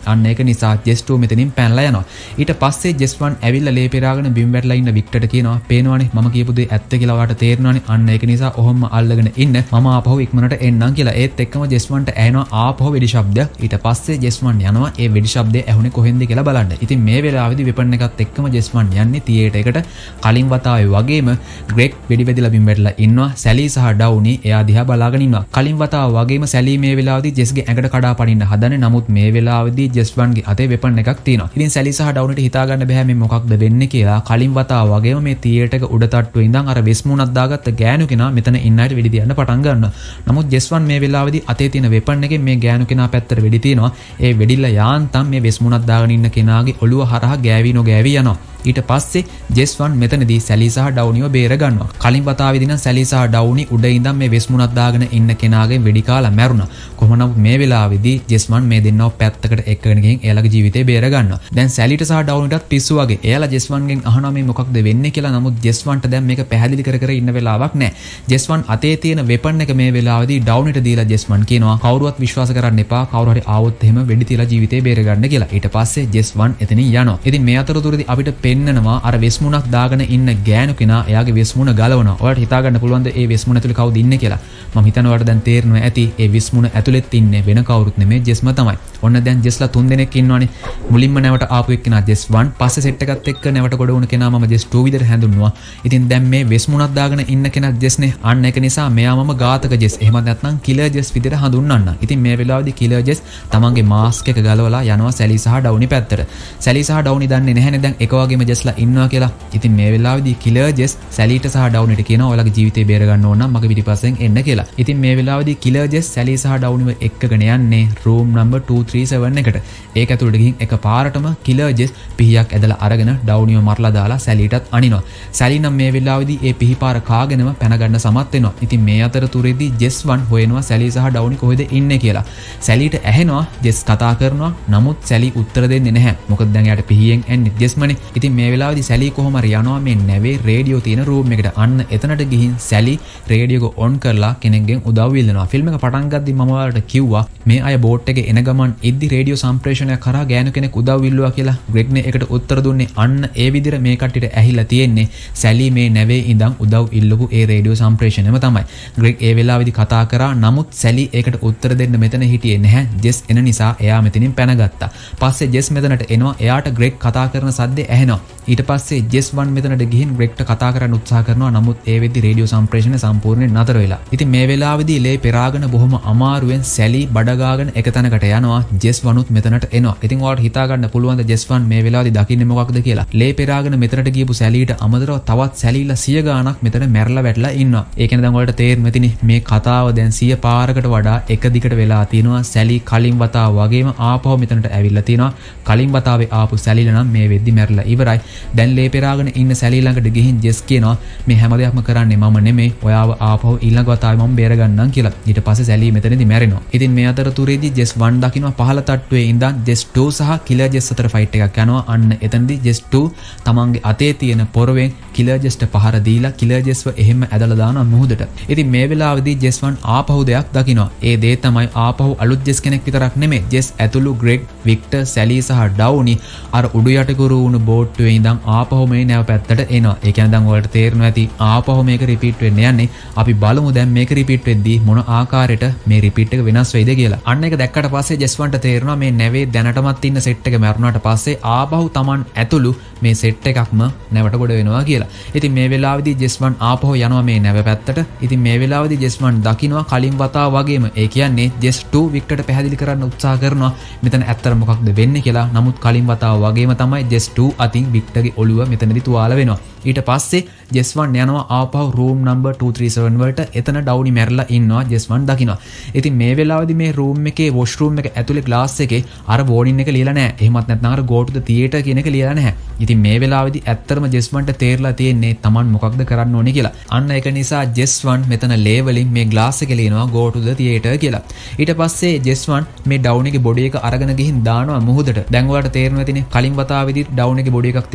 අන්න ඒක නිසා ජෙස් ටූ මෙතනින් පැනලා යනවා. ඊට පස්සේ ජෙස් වන් ඇවිල්ලා ලේ පෙරාගෙන බිම් වැටලා ඉන්න වික්ටර්ට කියනවා පේනවනේ මම කියපු දේ ඇත්ත කියලා ඔයාලට තේරෙනවනේ. අන්න ඒක නිසා ඔහොම අල්ලගෙන ඉන්න මම ආපහු ඉක්මනට එන්නම් කියලා. ඒත් එක්කම ජෙස් වන්ට ඇහෙනවා ආපහු වෙඩි ශබ්දයක්. ඊට පස්සේ ජෙස් වන් යනවා ඒ වෙඩි ශබ්දය ඇහුනේ කොහෙන්ද කියලා බලන්න. ඉතින් මේ වෙලාවේදී වෙපන් එකත් එක්කම ජෙස් වන් යන්නේ තියේටර් එකට. කලින් වතාවේ වගේම ග්‍රෙග් වෙඩි වෙදිලා බිම් වැටලා ඉන්නවා. සැලි සහ ඩවුනි එයා දිහා බලාගෙන ඉන්නවා. කලින් වතාව වගේම සැලි මේ වෙලාවේදී ජෙස්ගේ ඇඟට කඩා පනින්න හදන්නේ. නමුත් මේ වෙලාවේදී ජෙස් වන්ගේ අතේ වෙපන් එකක් තියෙනවා. ඉතින් සැලි සහ ඩවුනිට හිතා ගන්න බෑ මේ මොකක්ද වෙන්නේ කියලා. කලින් වතාව වගේම මේ තියේටර් එක උඩ තට්ටුවේ ඉඳන් අර වෙස්මුණක් දාගත්ත ගෑනු කෙනා මෙතන ඉන්න අයට වෙඩි තියන්න පටන් ගන්නවා. නමුත් ජෙස් වන් මේ වෙලාවේදී අතේ තියෙන වෙපන් එකෙන් මේ ගෑනු කෙනා පැත්තට වෙඩි තියනවා. ඒ වෙඩිල්ල යාන්තම් මේ වෙස්මුණක් දාගෙන ඉන්න කෙනාගේ ඔළුව හරහා ගෑවි නොගෑවි යනවා. ඊට පස්සේ ජෙස් වන් මෙතනදී සැලි සහ ඩවුනිව බේර ගන්නවා. කලින් වතාවේදී නම් සැලි සහ ඩවුනි උඩ ඉඳන් මේ වෙස්මුණක් දාගෙන ඉන්න කෙනාගෙන් වෙඩි කාලා මැරුණා. කොහොම නමුත් මේ වෙලාවේදී ජෙස් වන් මේ දෙන්නව පැත්තකට එක්කගෙන ගිහින් එයාලගේ ජීවිතේ බේර ගන්නවා. දැන් සැලිට සහ ඩවුනිටත් පිස්සු වගේ. එයාලා ජෙස් වන්ගෙන් අහනවා මේ මොකක්ද වෙන්නේ කියලා. නමුත් ජෙස් වන්ට දැන් මේක පැහැදිලි කර කර ඉන්න වෙලාවක් නැහැ. ජෙස් වන් අතේ තියෙන වෙපන් එක මේ වෙලාවේදී ඩවුනිට දීලා ජෙස් වන් කියනවා කවුරුවත් විශ්වාස කරන්න එපා. කවුරු හරි ආවොත් එහෙම වෙඩි තියලා ජීවිතේ බේර ගන්න කියලා. ඊට පස්සේ ජෙස් වන් එතනින් යනවා. ඉතින් මේ අතරතුරදී අපිට පෙන්නනවා අර වෙස්මුණක් දාගෙන ඉන්න ගෑනු කෙනා එයාගේ වෙස්මුණ ගලවනවා. ඔයාලට හිතා ගන්න පුළුවන්ද ඒ වෙස්මුණ ඇතුලේ කවුද ඉන්නේ කියලා? මම හිතනවා ඔයාලට දැන් තේරෙනවා ඇති. ඒ වෙස්මුණ ඇතුලෙත් ඉන්නේ වෙන කවුරුත් නෙමෙයි ජෙස්ම තමයි. ඔන්න දැන් ජෙස්ලා තුන් දෙනෙක් ඉන්නවනේ. මුලින්ම නැවට ආපු එක්කෙනා ජෙස් වන්, පස්සේ සෙට් එකත් එක්ක නැවට ගොඩ වුණ කෙනා මම ජෙස් ටූ විදිහට හැඳුන්වුවා. ඉතින් දැන් මේ වෙස්මුණක් දාගෙන ඉන්න කෙනා ජෙස්නේ. අන්න ඒක නිසා මෙයා මම ඝාතක ජෙස්. එහෙමත් නැත්නම් කිලර් ජෙස් විදිහට හඳුන්වන්න. ඉතින් මේ වෙලාවේදී කිලර් ජෙස් තමන්ගේ මාස්ක් එක ගලවලා යනවා සැලි සහ ඩවුනි පැත්තට. සැලි සහ ඩවුනි දන්නේ නැහැනේ දැන් එක වගේම ජෙස්ලා ඉන්නවා කියලා. ඉතින් මේ වෙලාවේදී කිලර් ජෙස් සැලිට සහ ඩවුනිට කියනවා ඔයාලගේ ජීවිතේ බේර ගන්න ඕන නම් මගේ පිටිපස්සෙන් එන්න කියලා. ඉතින් මේ වෙලාවේදී කිලර් ජෙස් සැලි සහ ඩවුනිව එක්කගෙන යන්නේ room number two three seven එකට. ඒක ඇතුළට ගිහින් එක පාරටම කිලර් ජෙස් පිහියක් ඇදලා අරගෙන ඩවුනිව මරලා දාලා සැලිටත් අනිනවා. සැලි නම් මේ වෙලාවේදී ඒ පිහිපාර කාගෙනම පැන ගන්න සමත් වෙනවා. ඉතින් මේ අතරතුරේදී ජෙස් වන් හොයනවා සැලි සහ ඩවුනි කොහෙද ඉන්නේ කියලා. සැලිට ඇහෙනවා ජෙස් කතා කරනවා. නමුත් සැලි උත්තර දෙන්නේ නැහැ. මොකද දැන් එයාට පිහියෙන් එන්නේ ජෙස්මනේ. ඉතින් මේ වෙලාවේදී සැලි කොහොම හරි යනවා මේ නැවේ රේඩියෝ තියෙන රූම් එකට. අන්න එතනට ගිහින් සැලි රේඩියෝ එක ඔන් කරලා කෙනෙක්ගෙන් උදව් ඉල්ලනවා. ෆිල්ම් එක පටන් ගද්දි මම ඔයාලට කිව්වා මේ අය බෝට් එකේ එන ගමන් ඉද්දි රේඩියෝ සම්ප්‍රේෂණයක් කරා ගෑනු කෙනෙක් උදව් ඉල්ලුවා කියලා. ග්‍රෙග්නේ ඒකට උත්තර දුන්නේ අන්න ඒ විදිහට මේ කට්ටියට ඇහිලා තියෙන්නේ සැලි මේ නැවේ ඉඳන් උදව් ඉල්ලපු ඒ රේඩියෝ සම්ප්‍රේෂණයම තමයි. ග්‍රෙග් ඒ වෙලාවේදී කතා කරා. නමුත් සැලි ඒකට උත්තර දෙන්න මෙතන හිටියේ නැහැ. ජෙස් එන නිසා එයා මෙතනින් පැනගත්තා. පස්සේ ජෙස් මෙතනට එනවා. එයාට ග්‍රෙග් කතා කරන සද්දේ ඇහෙනවා. ඊට පස්සේ ජෙස් වන් මෙතනට ගිහින් ග්‍රෙග්ට කතා කරන්න උත්සාහ කරනවා. නමුත් ඒ වෙද්දි රේඩියෝ සම්ප්‍රේෂණය සම්පූර්ණයෙන් නතර වෙලා. ඉතින් මේ වෙලාවේදී ලේ පෙරාගෙන බොහොම අමාරුවෙන් සැලි බඩගාගෙන එක තැනකට යනවා. ජෙස් වනුත් මෙතනට එනවා. ඉතින් ඔයාලට හිතා ගන්න පුළුවන් ද ජෙස් වන් මේ වෙලාවේදී දකින්නේ මොකක්ද කියලා. ලේ පෙරාගෙන මෙතනට ගියපු සැලිට අමතරව තවත් සැලිලා සිය ගාණක් මෙතන මැරලා වැටලා ඉන්නවා. ඒ කියන්නේ දැන් ඔයාලට තේරෙන්න ඇතිනේ මේ කතාව දැන් සිය පාරකට වඩා එක දිගට වෙලා තිනවා. සැලි කලින් වතාව වගේම ආපහු මෙතනට ඇවිල්ලා තිනවා. කලින් වතාවේ ආපු සැලිලා නම් මේ වෙද්දි මැරලා ඉවරයි. දැන් ලේ පෙරාගෙන ඉන්න සැලි ළඟට ගිහින් ජෙස් කියනවා මේ හැම දෙයක්ම කරන්නේ මම නෙමෙයි. ඔයාව ආපහු ඊළඟ වතාවේ මම බේර ගන්නම් කියලා. ඊට පස්සේ සැලි මෙතනදී මැරෙනවා. ඉතින් මේ අතරතුරේදී ජෙස් වන් දකින්න පහළ තට්ටුවේ ඉඳන් ජෙස් ටූ සහ කිලර් ජෙස් අතර ෆයිට් එකක් යනවා. අන්න එතනදී ජෙස් ටූ තමන්ගේ අතේ තියෙන පොරවෙන් කිලර් ජෙස්ට පහර දීලා කිලර් ජෙස්ව එහෙම ඇදලා දානවා මුහුදට. ඉතින් මේ වෙලාවේදී ජෙස් වන් ආපහු දෙයක් දකිනවා. ඒ දේ තමයි ආපහු අලුත් ජෙස් කෙනෙක් විතරක් නෙමෙයි. ජෙස් ඇතුළු ග්‍රෙග්, වික්ටර්, සැලි සහ ඩවුනි අර උඩු යටිකුරු වුණු බෝට්ටුවේ ඉඳන් ආපහු මේ නැව පැත්තට එනවා. ඒ කියන්නේ දැන් ඔයාලට තේරෙනවා ඇති ආපහු මේක රිපීට් වෙන්න යන්නේ. අපි බලමු දැන් මේක රිපීට් වෙද්දී මොන ආකාරයට මේ රිපීට් එක වෙනස් වෙයිද කියලා. අන්න ඒක දැක්කට පස්සේ ජෙස් වන්ට තේරෙනවා මේ නැවේ දැනටමත් ඉන්න සෙට් එක මැරුණාට පස්සේ ආපහු Taman ඇතුළු මේ සෙට් එකක්ම නැවට ගොඩ වෙනවා කියලා. ඉතින් මේ වෙලාවේදී ජෙස් වන් ආපහු යනවා මේ නැව පැත්තට. ඉතින් මේ වෙලාවේදී ජෙස් වන් දකින්නවා කලින් වතාව වගේම ඒ කියන්නේ ජෙස් ටූ වික්ටර්ට පැහැදිලි කරන්න උත්සාහ කරනවා මෙතන ඇත්තට මොකක්ද වෙන්නේ කියලා. නමුත් කලින් වතාව වගේම තමයි ජෙස් ටූ අතින් වික්ටර්ගේ ඔළුව මෙතනදී තුවාල වෙනවා. ඊට පස්සේ ජෙස් වන් යනවා ආපහු room number two three seven වලට. එතන ඩවුනි මැරලා ඉන්නවා ජෙස් වන් දකින්නවා. ඉතින් මේ වෙලාවේදී මේ රූම් එකේ වොෂ් රූම් එක ඇතුලේ ග්ලාස් එකේ අර වෝනින් එක ලියලා නැහැ. එහෙමත් නැත්නම් අර go to the theater කියන එක ලියලා නැහැ. ඉතින් මේ වෙලාවේදී ඇත්තටම ජෙස් වන්ට තේරලා තියෙන්නේ Taman මොකක්ද කරන්න ඕනේ කියලා. අන්න ඒක නිසා ජෙස් වන් මෙතන ලේවලින් මේ ග්ලාස් එකේ ලියනවා go to the theater කියලා. ඊට පස්සේ ජෙස් වන් මේ ඩවුන් එකේ බොඩි එක අරගෙන ගිහින් දානවා මුහුදට. දැන් ඔයාලට තේරෙනවා ඇතිනේ කලින් වතාවේදී ඩවුන් එකේ බොඩි එකක් තිබුණේ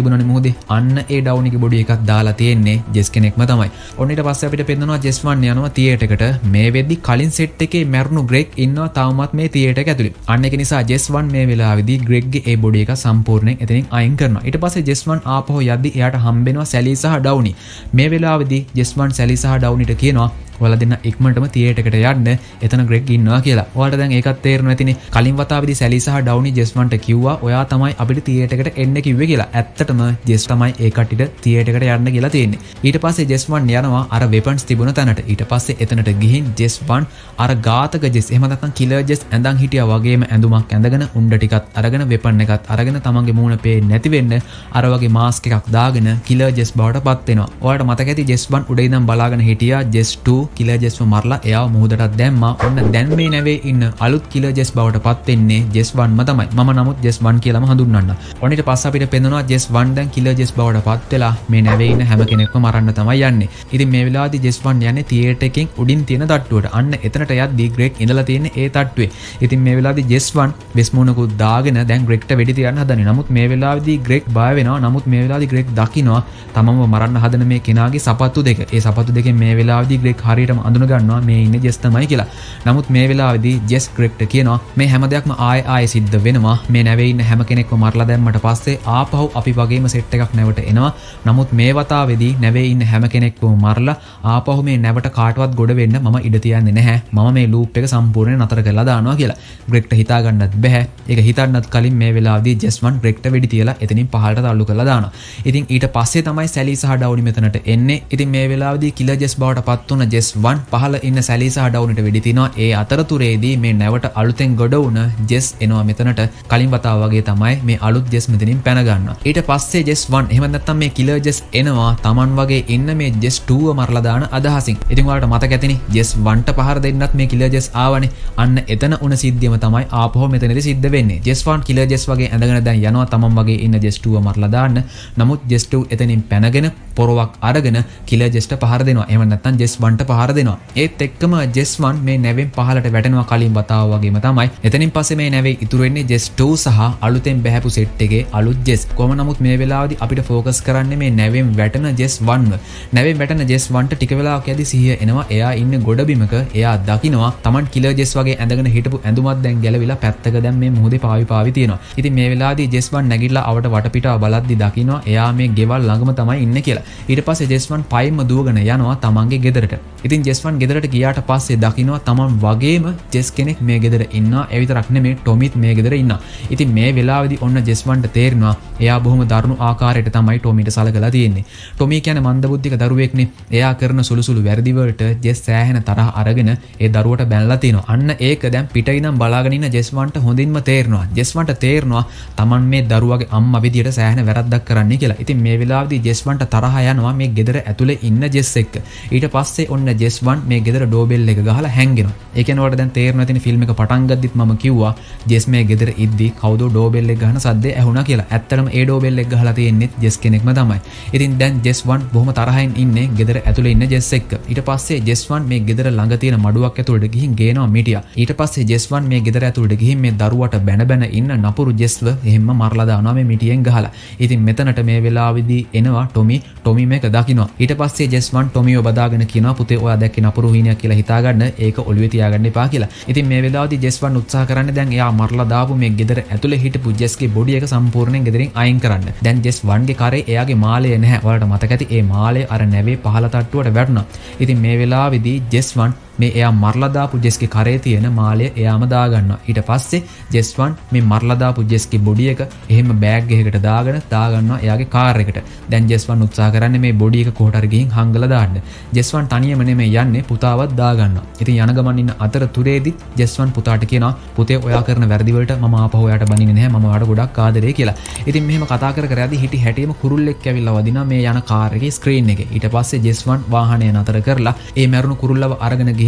තිබුණනේ මොහොතේ අන්න ඒ ඩවුන් එකේ බොඩි එකක් දාලා තියෙන්නේ ජෙස් කෙනෙක්ම තමයි. ඔන්න ඊට පස්සේ අපිට පෙන්නනවා ජෙස් වන් යනවා තියේටර් එකට. මේ වෙද්දි කලින් සෙට් එකේ මැරුණු ග්‍රෙග් ඉන්නවා තාමත් මේ තියේටර් එක ඇතුලේ. අන්න ඒක නිසා ජෙස් වන් මේ වෙලාවේදී ග්‍රෙග්ගේ ඒ බොඩි එක සම්පූර්ණයෙන් එතනින් අයින් කරනවා. ඊට පස්සේ ජෙස් වන් ආපහු යද්දි එයාට හම්බෙනවා සැලි සහ ඩවුනි. මේ වෙලාවේදී ජෙස් වන් සැලි සහ ඩවුනිට කියනවා ඔයාලා දෙන්න ඉක්මනටම තියේටර් එකට යන්න. එතන ග්‍රෙග් ඉන්නවා කියලා. ඔයාලට දැන් ඒකත් තේරෙනවා ඇතිනේ. කලින් වතාවේදී සැලි සහ ඩවුනි ජෙස් වන්ට කිව්වා ඔයා තමයි අපිට තියේටර් එකට එන්න කිව්වේ කියලා. ඇත්තටම ජෙස් තමයි ඒ කට්ටියට තියේටර් එකට යන්න කියලා තියෙන්නේ. ඊට පස්සේ ජෙස් වන් යනවා අර වෙපන්ස් තිබුණ තැනට. ඊට පස්සේ එතනට ගිහින් ජෙස් වන් අර ඝාතක ජෙස් එහෙම නැත්නම් කිලර් ජෙස් ඇඳන් හිටියා වගේම ඇඳුමක් ඇඳගෙන උණ්ඩ ටිකක් අරගෙන වෙපන් එකත් අරගෙන තමන්ගේ මූණ පේන්නේ නැති වෙන්න අර වගේ මාස්ක් එකක් දාගෙන කිලර් ජෙස් බවට පත් වෙනවා. ඔයාලට මතක ඇති ජෙස් වන් උඩ ඉඳන් බලාගෙන හිටියා ජෙස් ටූ කිලර් ජෙස්ව මරලා එයාව මුහුදට දැම්මා. ඔන්න දැන් මේ නැවේ ඉන්න අලුත් කිලර් ජෙස් බවට පත් වෙන්නේ ජෙස් වන්ම තමයි. මම නමුත් ජෙස් වන් කියලාම හඳුන්වන්න. ඔන්න ඊට පස්සේ අපිට පෙන්නනවා ජෙස් වන් දැන් කිලර් ජෙස් බවට පත් වෙලා මේ නැවේ ඉන්න හැම කෙනෙක්ම මරන්න තමයි යන්නේ. ඉතින් මේ වෙලාවේදී ජෙස් වන් යන්නේ තියේටර් එකෙන් උඩින් තියෙන තට්ටුවට. අන්න එතනට යද්දී ග්‍රෙග් ඉඳලා තියෙන්නේ ඒ තට්ටුවේ. ඉතින් මේ වෙලාවේදී ජෙස් වන් වෙස් මුණකුත් දාගෙන දැන් ග්‍රෙග්ට වෙඩි තියන්න හදන්නේ. නමුත් මේ වෙලාවේදී ග්‍රෙග් බය වෙනවා. නමුත් මේ වෙලාවේදී ග්‍රෙග් දකිනවා තමන්ව මරන්න හදන මේ කෙනාගේ සපත්තු දෙක. ඒ සපත්තු දෙකෙන් මේ වෙලාවේදී ග්‍රෙග් හරියටම අඳුන ගන්නවා මේ ඉන්නේ ජෙස් තමයි කියලා. නමුත් මේ වෙලාවේදී ජෙස් ග්‍රෙග්ට කියනවා මේ හැම දෙයක්ම ආයෙ ආයෙ සිද්ධ වෙනවා. මේ නැවේ ඉන්න හැම කෙනෙක්ම මරලා දැම්මට පස්සේ ආපහු අපි වගේම සෙට් එකක් නැවට එනවා. නමුත් මේ වතාවේදී නැවේ ඉන්න හැම කෙනෙක්ම මරලා ආපහු මේ නැවට කාටවත් ගොඩ වෙන්න මම ඉඩ තියන්නේ නැහැ. මම මේ ලූප් එක සම්පූර්ණයෙන් නතර කරලා දානවා කියලා. ග්‍රෙග්ට හිතා ගන්නත් බැහැ. ඒක හිතන්නත් කලින් මේ වෙලාවේදී ජෙස් වන් ග්‍රෙග්ට වෙඩි තියලා එතනින් පහළට තල්ලු කරලා දානවා. ඉතින් ඊට පස්සේ තමයි සැලි සහ ඩවුනි මෙතනට එන්නේ. ඉතින් මේ වෙලාවේදී කිලර් ජෙස් බවට පත් වුණ ජෙස් වන් පහළ ඉන්න සැලි සහ ඩවුනිට වෙඩි තිනවා. ඒ අතරතුරේදී මේ නැවට අලුතෙන් ගොඩ වුණ ජෙස් එනවා මෙතනට. කලින් වතාව වගේ තමයි මේ අලුත් ජෙස් මෙතනින් පැන ගන්නවා. ඊට පස්සේ ජෙස් වන් එහෙම නැත්නම් මේ කිලර් ජෙස් එනවා Taman වගේ ඉන්න මේ ජෙස් ටූව මරලා දාන අදහසින්. ඉතින් ඔයාලට මතක ඇතිනේ ජෙස් වන්ට පහර දෙන්නත් මේ කිලර් ජෙස් ආවනේ. අන්න එතන උන සිද්ධියම තමයි ආපහු මෙතනදී සිද්ධ වෙන්නේ. ජෙස් වන් කිලර් ජෙස් වගේ ඇඳගෙන දැන් යනවා Taman වගේ ඉන්න ජෙස් ටූව මරලා දාන්න. නමුත් ජෙස් ටූ එතනින් පැනගෙන පොරවක් අරගෙන කිලර් ජෙස්ට පහර දෙනවා. එහෙම නැත්නම් ජෙස් වන්ට පහර දෙනවා. ඒත් එක්කම ජෙස් වන් මේ නැවෙන් පහලට වැටෙනවා කලින් වතාව වගේම තමයි. එතනින් පස්සේ මේ නැවේ ඉතුරු වෙන්නේ ජෙස් ටූ සහ අලුතෙන් බැහැපු සෙට් එකේ අලුත් ජෙස්. කොහොම නමුත් මේ වෙලාවේදී අපිට ફોකස් කරන්නේ මේ නැවෙන් වැටෙන ජෙස් වන්ව. නැවෙන් වැටෙන ජෙස් වන්ට ටික වෙලාවක් යද්දී සිහිය එනවා. එයා ඉන්නේ ගොඩබිමක. එයා දකිනවා Taman කිලර් ජෙස් වගේ ඇඳගෙන හිටපු ඇඳුමක් දැන් ගැලවිලා පැත්තක දැන් මේ මුහුදේ පාවි පාවි තියෙනවා. ඉතින් මේ වෙලාවේදී ජෙස් වන් නැගිටලා අවට වටපිටාව බලද්දි දකිනවා එයා මේ ගෙවල් ළඟම තමයි ඉන්නේ කියලා. ඊට පස්සේ ජෙස් වන් පයින්ම දුවගෙන යනවා Tamanගේ ගෙදරට. ඉතින් ජෙස් වන් ගෙදරට ගියාට පස්සේ දකිනවා Taman වගේම ජෙස් කෙනෙක් මේ ගෙදර ඉන්නවා. ඒ විතරක් නෙමෙයි ටොමිත් මේ ගෙදර ඉන්නවා. ඉතින් මේ වෙලාවේදී ඔන්න ජෙස් වන්ට තේරෙනවා එයා බොහොම දරුණු ආකාරයට තමයි ටොමිට සලකලා තියෙන්නේ. ටොමි කියන්නේ මන්දබුද්ධික දරුවෙක්නේ. එයා කරන සුළු සුළු වැරදි වලට ජෙස් සෑහෙන තරහ අරගෙන ඒ දරුවට බැනලා තිනවා. අන්න ඒක දැන් පිටින් ඉඳන් බලාගෙන ඉන්න ජෙස් වන්ට හොඳින්ම තේරෙනවා. ජෙස් වන්ට තේරෙනවා Taman මේ දරුවගේ අම්මා විදියට සෑහෙන වැරද්දක් කරන්නේ කියලා. ඉතින් මේ වෙලාවේදී ජෙස් වන්ට තරහ යනවා මේ ගෙදර ඇතුලේ ඉන්න ජෙස් එක්ක. ඊට පස්සේ ඔන්න ජෙස් වන් මේ ගෙදර ඩෝබෙල් එක ගහලා හැංගෙනවා. ඒ කියන්නේ ඔයාලට දැන් තේරෙනවා තියෙන ෆිල්ම් එක පටන් ගද්දිත් මම කිව්වා ජෙස් මේ ගෙදර ඉද්දි කවුද ඩෝබෙල් එක ගහන සද්දේ ඇහුණා කියලා. ඇත්තටම ඒ ඩෝබෙල් එක ගහලා තියෙන්නේ ජෙස් කෙනෙක්ම තමයි. ඉතින් දැන් ජෙස් වන් බොහොම තරහින් ඉන්නේ ගෙදර ඇතුලේ ඉන්න ජෙස් එක්ක. ඊට පස්සේ ජෙස් වන් මේ ගෙදර ළඟ තියෙන මඩුවක් ඇතුළට ගිහින් ගේනවා මිටියා. ඊට පස්සේ ජෙස් වන් මේ ගෙදර ඇතුළට ගිහින් මේ දරුවට බැන බැන ඉන්න නපුරු ජෙස්ව එහෙම්ම මරලා දානවා මේ මිටියෙන් ගහලා. ඉතින් මෙතනට මේ වෙලාවේදී එනවා ටොමි. ටොමි මේක දකිනවා. ඊට පස්සේ ජෙස් වන් ටොමිව බදාගෙන කියනවා පුතේ ඔයා දැක්කේ නපුරු හීනයක් කියලා හිතාගන්න. ඒක ඔළුවේ තියාගන්න එපා කියලා. ඉතින් මේ වෙලාවේදී ජෙස් වන් උත්සාහ කරන්නේ දැන් එයා මරලා දාපු මේ ගෙදර ඇතුලේ හිටපු ජෙස්ගේ බොඩි එක සම්පූර්ණයෙන් ගෙදරින් අයින් කරන්න. දැන් ජෙස් වන්ගේ කරේ එයාගේ මාලය නැහැ. ඔයාලට මතක ඇති ඒ මාලය අර නැවේ පහළ තට්ටුවට වැටුණා. ඉතින් මේ වෙලාවේදී ජෙස් වන් මේ එයා මරලා දාපු ජෙස්ගේ කරේ තියෙන මාලය එයාම දාගන්නවා. ඊට පස්සේ ජෙස් වන් මේ මරලා දාපු ජෙස්ගේ බොඩි එක එහෙම බෑග් එකකට දාගෙන දාගන්නවා එයාගේ කාර් එකට. දැන් ජෙස් වන් උත්සාහ කරන්නේ මේ බොඩි එක කොහට හරි ගිහින් හංගලා දාන්න. ජෙස් වන් තනියම නෙමෙයි යන්නේ පුතාවත් දාගන්නවා. ඉතින් යන ගමන් ඉන්න අතරතුරේදී ජෙස් වන් පුතාට කියනවා පුතේ ඔයා කරන වැරදි වලට මම ආපහු ඔයාට බනින්නේ නැහැ. මම ඔයාට ගොඩක් ආදරේ කියලා. ඉතින් මෙහෙම කතා කර කර යද්දි හිටි හැටියම කුරුල්ලෙක් ඇවිල්ලා වදිනවා මේ යන කාර් එකේ ස්ක්‍රීන් එකේ. ඊට පස්සේ ජෙස් වන් වාහනය නතර කරලා ඒ මැරුණු කුරුල්ලව අරගෙන ගිහින්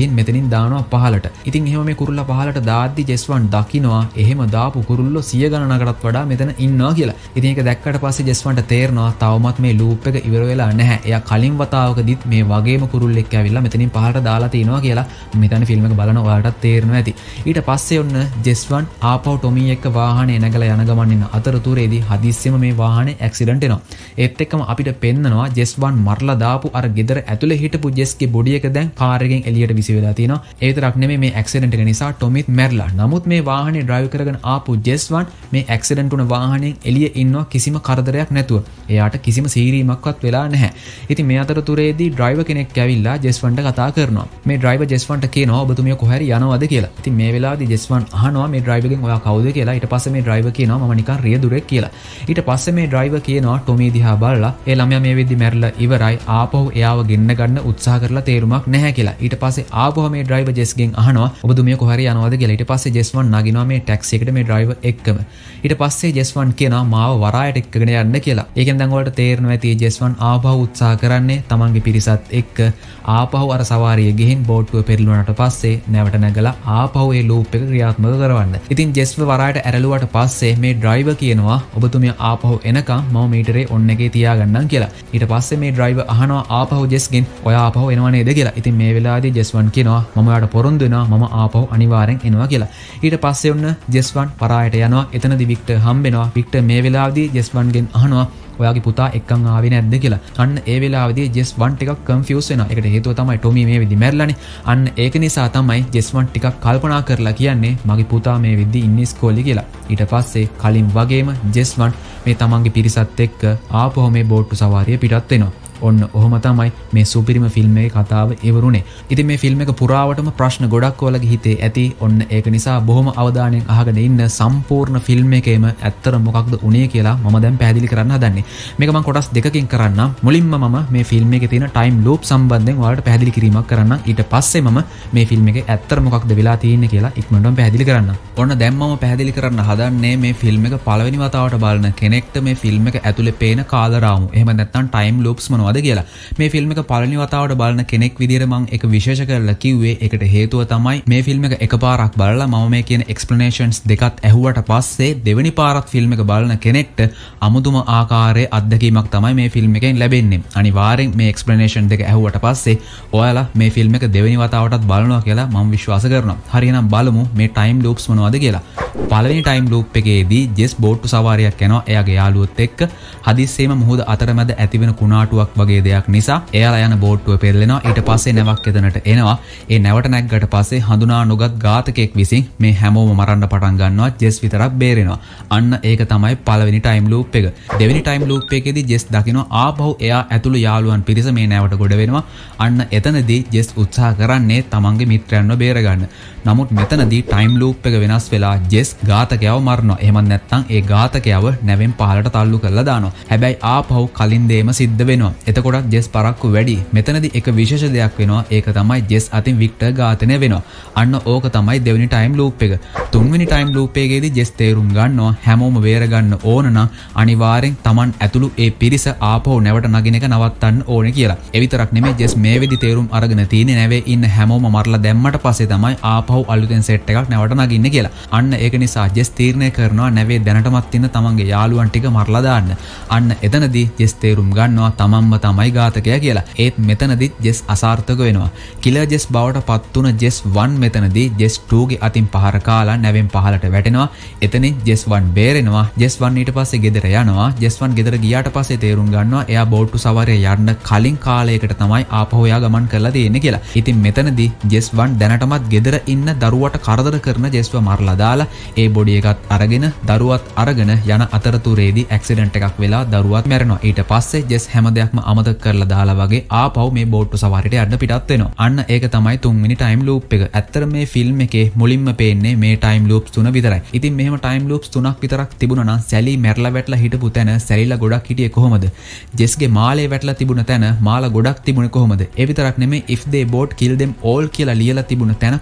ගිහින් මෙතනින් දානවා පහලට. ඉතින් එහෙම මේ කුරුල්ලා පහලට දාද්දි ජෙස්වන් දකින්නවා එහෙම දාපු කුරුල්ලෝ සිය ගණනකටත් වඩා මෙතන ඉන්නවා කියලා. ඉතින් ඒක දැක්කට පස්සේ ජෙස්වන්ට තේරෙනවා තවමත් මේ ලූප් එක ඉවර වෙලා නැහැ. එයා කලින් වතාවකදීත් මේ වගේම කුරුල්ලෙක් ඇවිල්ලා මෙතනින් පහලට දාලා තිනවා කියලා මෙතන ෆිල්ම් එක බලන ඔයාලටත් තේරෙනවා ඇති. ඊට පස්සේ ඔන්න ජෙස්වන් ආපහු ටොමි එක්ක වාහනේ නැගලා යන ගමන් ඉන්න අතරතුරේදී හදිස්සියම මේ වාහනේ ඇක්සිඩන්ට් වෙනවා. ඒත් එක්කම අපිට පෙන්නනවා ජෙස්වන් මරලා දාපු අර ගෙදර ඇතුලේ හිටපු ජෙස්ගේ බොඩි එක දැන් කාර් එකෙන් එළියට විසි වෙලා තිනවා. ඒ විතරක් නෙමෙයි මේ ඇක්සිඩන්ට් එක නිසා ටොමිත් මැරිලා. නමුත් මේ වාහනේ ඩ්‍රයිව් කරගෙන ආපු ජෙස්වන් මේ ඇක්සිඩන්ට් වුණ වාහනේ එළියේ ඉන්නවා කිසිම කරදරයක් නැතුව. එයාට කිසිම සීරීමක්වත් වෙලා නැහැ. ඉතින් මේ අතරතුරේදී ඩ්‍රයිවර් කෙනෙක් ඇවිල්ලා ජෙස්වන්ට කතා කරනවා. මේ ඩ්‍රයිවර් ජෙස්වන්ට කියනවා ඔබතුමිය කොහේ හරි යනවද කියලා. ඉතින් මේ වෙලාවේදී ජෙස්වන් අහනවා මේ ඩ්‍රයිවර්ගෙන් ඔයා කවුද කියලා. ඊට පස්සේ මේ ඩ්‍රයිවර් කියනවා මම නිකන් රියදුරෙක් කියලා. ඊට පස්සේ මේ ඩ්‍රයිවර් කියනවා ටොමි දිහා බලලා ඒ ළමයා මේ වෙද්දි මැරිලා ඉවරයි. ආපහු එයාව ගෙන්න ගන්න උත්සාහ කරලා තේරුමක් නැහැ කියලා. ඊට පස්සේ ආපහු මේ ඩ්‍රයිවර් ජෙස්ගෙන් අහනවා ඔබතුමිය කොහේ හරි යනවද කියලා. ඊට පස්සේ ජෙස්වන් නගිනවා මේ ටැක්සි එකට මේ ඩ්‍රයිවර් එක්කම. ඊට පස්සේ ජෙස්වන් කියනවා මාව වරායට එක්කගෙන යන්න කියලා. ඒකෙන් දැන් ඔයාලට තේරෙනවා ඇති ජෙස්වන් ආපහු උත්සාහ කරන්නේ තමන්ගේ පිරිසත් එක්ක ආපහු අර සවාරිය ගිහින් බෝට්ටුව පෙරළුණාට පස්සේ නැවට නැගලා ආපහු ඒ ලූප් එක ක්‍රියාත්මක කරවන්න. ඉතින් ජෙස්ව වරායට ඇරලුවාට පස්සේ මේ ඩ්‍රයිවර් කියනවා ඔබතුමිය ආපහු එනකම් මම මීටරේ ඔන්න එකේ තියාගන්නම් කියලා. ඊට පස්සේ මේ ඩ්‍රයිවර් අහනවා ආපහු ජෙස්ගෙන් ඔයා ආපහු එනව නේද කියලා. ඉතින් මේ වෙලාවේදී ජෙස්වන් කියනවා මම ඔයාට පොරොන්දු වෙනවා මම ආපහු අනිවාර්යෙන් එනවා කියලා. ඊට පස්සේ ඔන්න ජෙස්වන් පරායට යනවා. එතනදී වික්ටර් හම්බෙනවා. වික්ටර් මේ වෙලාවේදී ජෙස්වන්ගෙන් අහනවා ඔයාගේ පුතා එක්කන් ආවේ නැද්ද කියලා. අන්න ඒ වෙලාවේදී ජෙස්වන් ටිකක් කන්ෆියුස් වෙනවා. ඒකට හේතුව තමයි ටොමි මේ විදි මැරිලානේ. අන්න ඒක නිසා තමයි ජෙස්වන් ටිකක් කල්පනා කරලා කියන්නේ මගේ පුතා මේ විදි ඉන්නේ ඉස්කෝලේ කියලා. ඊට පස්සේ කලින් වගේම ජෙස්වන් මේ තමන්ගේ පිරිසත් එක්ක ආපහු මේ බෝට්ටු සවාරිය පිටත් වෙනවා. ඔන්න ඔහොම තමයි මේ සුපිරිම ෆිල්ම් එකේ කතාව ඉවරුනේ. ඉතින් මේ ෆිල්ම් එක පුරාවටම ප්‍රශ්න ගොඩක් ඔයාලගේ හිතේ ඇති. ඔන්න ඒක නිසා බොහොම අවධානයෙන් අහගෙන ඉන්න සම්පූර්ණ ෆිල්ම් එකේම ඇත්තට මොකක්ද උනේ කියලා මම දැන් පැහැදිලි කරන්න හදන්නේ. මේක මම කොටස් දෙකකින් කරන්නම්. මුලින්ම මම මේ ෆිල්ම් එකේ තියෙන ටයිම් ලූප් සම්බන්ධයෙන් ඔයාලට පැහැදිලි කිරීමක් කරන්නම්. ඊට පස්සේ මම මේ ෆිල්ම් එකේ ඇත්තට මොකක්ද වෙලා තියෙන්නේ කියලා ඉක්මනටම පැහැදිලි කරන්නම්. ඔන්න දැන් මම පැහැදිලි කරන්න හදන්නේ මේ ෆිල්ම් එක පළවෙනි වතාවට බලන කෙනෙක්ට මේ ෆිල්ම් එක ඇතුලේ පේන කාලරාමු. එහෙම නැත්නම් ටයිම් ලූප්ස් මොනවද කියලා. මේ ෆිල්ම් එක පළවෙනි වතාවට බලන කෙනෙක් විදියට මම ඒක විශේෂ කරලා කිව්වේ ඒකට හේතුව තමයි මේ ෆිල්ම් එක එකපාරක් බලලා මම මේ කියන එක්ස්ප්ලනේෂන්ස් දෙකත් ඇහුවට පස්සේ දෙවෙනි පාරක් ෆිල්ම් එක බලන කෙනෙක්ට අමුතුම ආකාරයේ අත්දැකීමක් තමයි මේ ෆිල්ම් එකෙන් ලැබෙන්නේ. අනිවාර්යෙන් මේ එක්ස්ප්ලනේෂන් දෙක ඇහුවට පස්සේ ඔයාලා මේ ෆිල්ම් එක දෙවෙනි වතාවටත් බලනවා කියලා මම විශ්වාස කරනවා. හරියනම් බලමු මේ ටයිම් ලූප්ස් මොනවද කියලා. පළවෙනි ටයිම් ලූප් එකේදී ජෙස් බෝට්ටු සවාරියක් යනවා එයාගේ යාළුවොත් එක්ක. හදිස්සියෙම මුහුද අතරමැද ඇතිවෙන කුණාටුවක් වගේ දෙයක් නිසා එයාලා යන බෝට්ටුව පෙරලෙනවා. ඊට පස්සේ නැවක් එතනට එනවා. ඒ නැවට නැග්ගට පස්සේ හඳුනා නොගත් ඝාතකයෙක් විසින් මේ හැමෝම මරන්න පටන් ගන්නවා. ජෙස් විතරක් බේරෙනවා. අන්න ඒක තමයි පළවෙනි ටයිම් ලූප් එක. දෙවෙනි ටයිම් ලූප් එකේදී ජෙස් දකිනවා ආපහු එයා ඇතුළු යාළුවන් පිරිස මේ නැවට ගොඩ වෙනවා. අන්න එතනදී ජෙස් උත්සාහ කරන්නේ තමන්ගේ මිත්‍රයන්ව බේරගන්න. නමුත් මෙතනදී ටයිම් ලූප් එක වෙනස් වෙලා ජෙස් ඝාතකයව මරනවා. එහෙම නැත්නම් ඒ ඝාතකයව නැවෙන් පහලට තල්ලු කරලා දානවා. හැබැයි ආපහු කලින් දේම සිද්ධ වෙනවා. එතකොට ජෙස් පරක්කු වැඩි. මෙතනදී එක විශේෂ දෙයක් වෙනවා. ඒක තමයි ජෙස් අතින් වික්ටර් ඝාතනය වෙනවා. අන්න ඕක තමයි දෙවෙනි ටයිම් ලූප් එක. තුන්වෙනි ටයිම් ලූප් එකේදී ජෙස් තේරුම් ගන්නවා හැමෝම බේර ගන්න ඕන නම් අනිවාර්යෙන් Taman ඇතුළු ඒ පිරිස ආපහු නැවට නගින එක නවත්තන්න ඕනේ කියලා. ඒ විතරක් නෙමෙයි ජෙස් මේ වෙදි තේරුම් අරගෙන තියෙන්නේ නැවේ ඉන්න හැමෝම මරලා දැම්මට පස්සේ තමයි ආපහු අලුතෙන් සෙට් එකක් නැවට නගින්නේ කියලා. අන්න ඒක නිසා ජෙස් තීරණය කරනවා නැවේ දැනටමත් ඉන්න තමන්ගේ යාළුවන් ටික මරලා දාන්න. අන්න එතනදී ජෙස් තේරුම් ගන්නවා තමන්ම තමයි ඝාතකයා කියලා. ඒත් මෙතනදී ජෙස් අසාර්ථක වෙනවා. කිලර් ජෙස් බවට පත් වුණ ජෙස් වන් මෙතනදී ජෙස් ටූ ගේ අතින් පහර කාලා නැවෙන් පහලට වැටෙනවා. එතනින් ජෙස් වන් බේරෙනවා. ජෙස් වන් ඊට පස්සේ ගෙදර යනවා. ජෙස් වන් ගෙදර ගියාට පස්සේ තේරුම් ගන්නවා එයා බෝට්ටු සවාරිය යන්න කලින් කාලයකට තමයි ආපහු එයා ගමන් කරලා තියෙන්නේ කියලා. ඉතින් මෙතනදී ජෙස් වන් දැනටමත් ගෙදර ඉන්න දරුවට කරදර කරන ජෙස්ව මරලා දාලා ඒ බොඩි එකත් අරගෙන දරුවත් අරගෙන යන අතරතුරේදී ඇක්සිඩන්ට් එකක් වෙලා දරුවත් මැරෙනවා. ඊට පස්සේ ජෙස් හැම දෙයක්ම අමතක කරලා දාලා වගේ ආපහු මේ බෝට්ටු සවාරියට යන්න පිටත් වෙනවා. අන්න ඒක තමයි තුන්වෙනි ටයිම් ලූප් එක. ඇත්තට මේ ෆිල්ම් එකේ මුලින්ම පේන්නේ මේ ටයිම් ලූප්ස් තුන විතරයි. ඉතින් මෙහෙම ටයිම් ලූප්ස් තුනක් විතරක් තිබුණා නම් සැලි මැරලා වැටලා හිටපු තැන සැලිලා ගොඩක් හිටියේ කොහොමද? ජෙස්ගේ මාලේ වැටලා තිබුණ තැන මාලා ගොඩක් තිබුණේ කොහොමද? ඒ විතරක් නෙමෙයි if they both kill them all කියලා ලියලා තිබුණ තැන කොළ කෑලි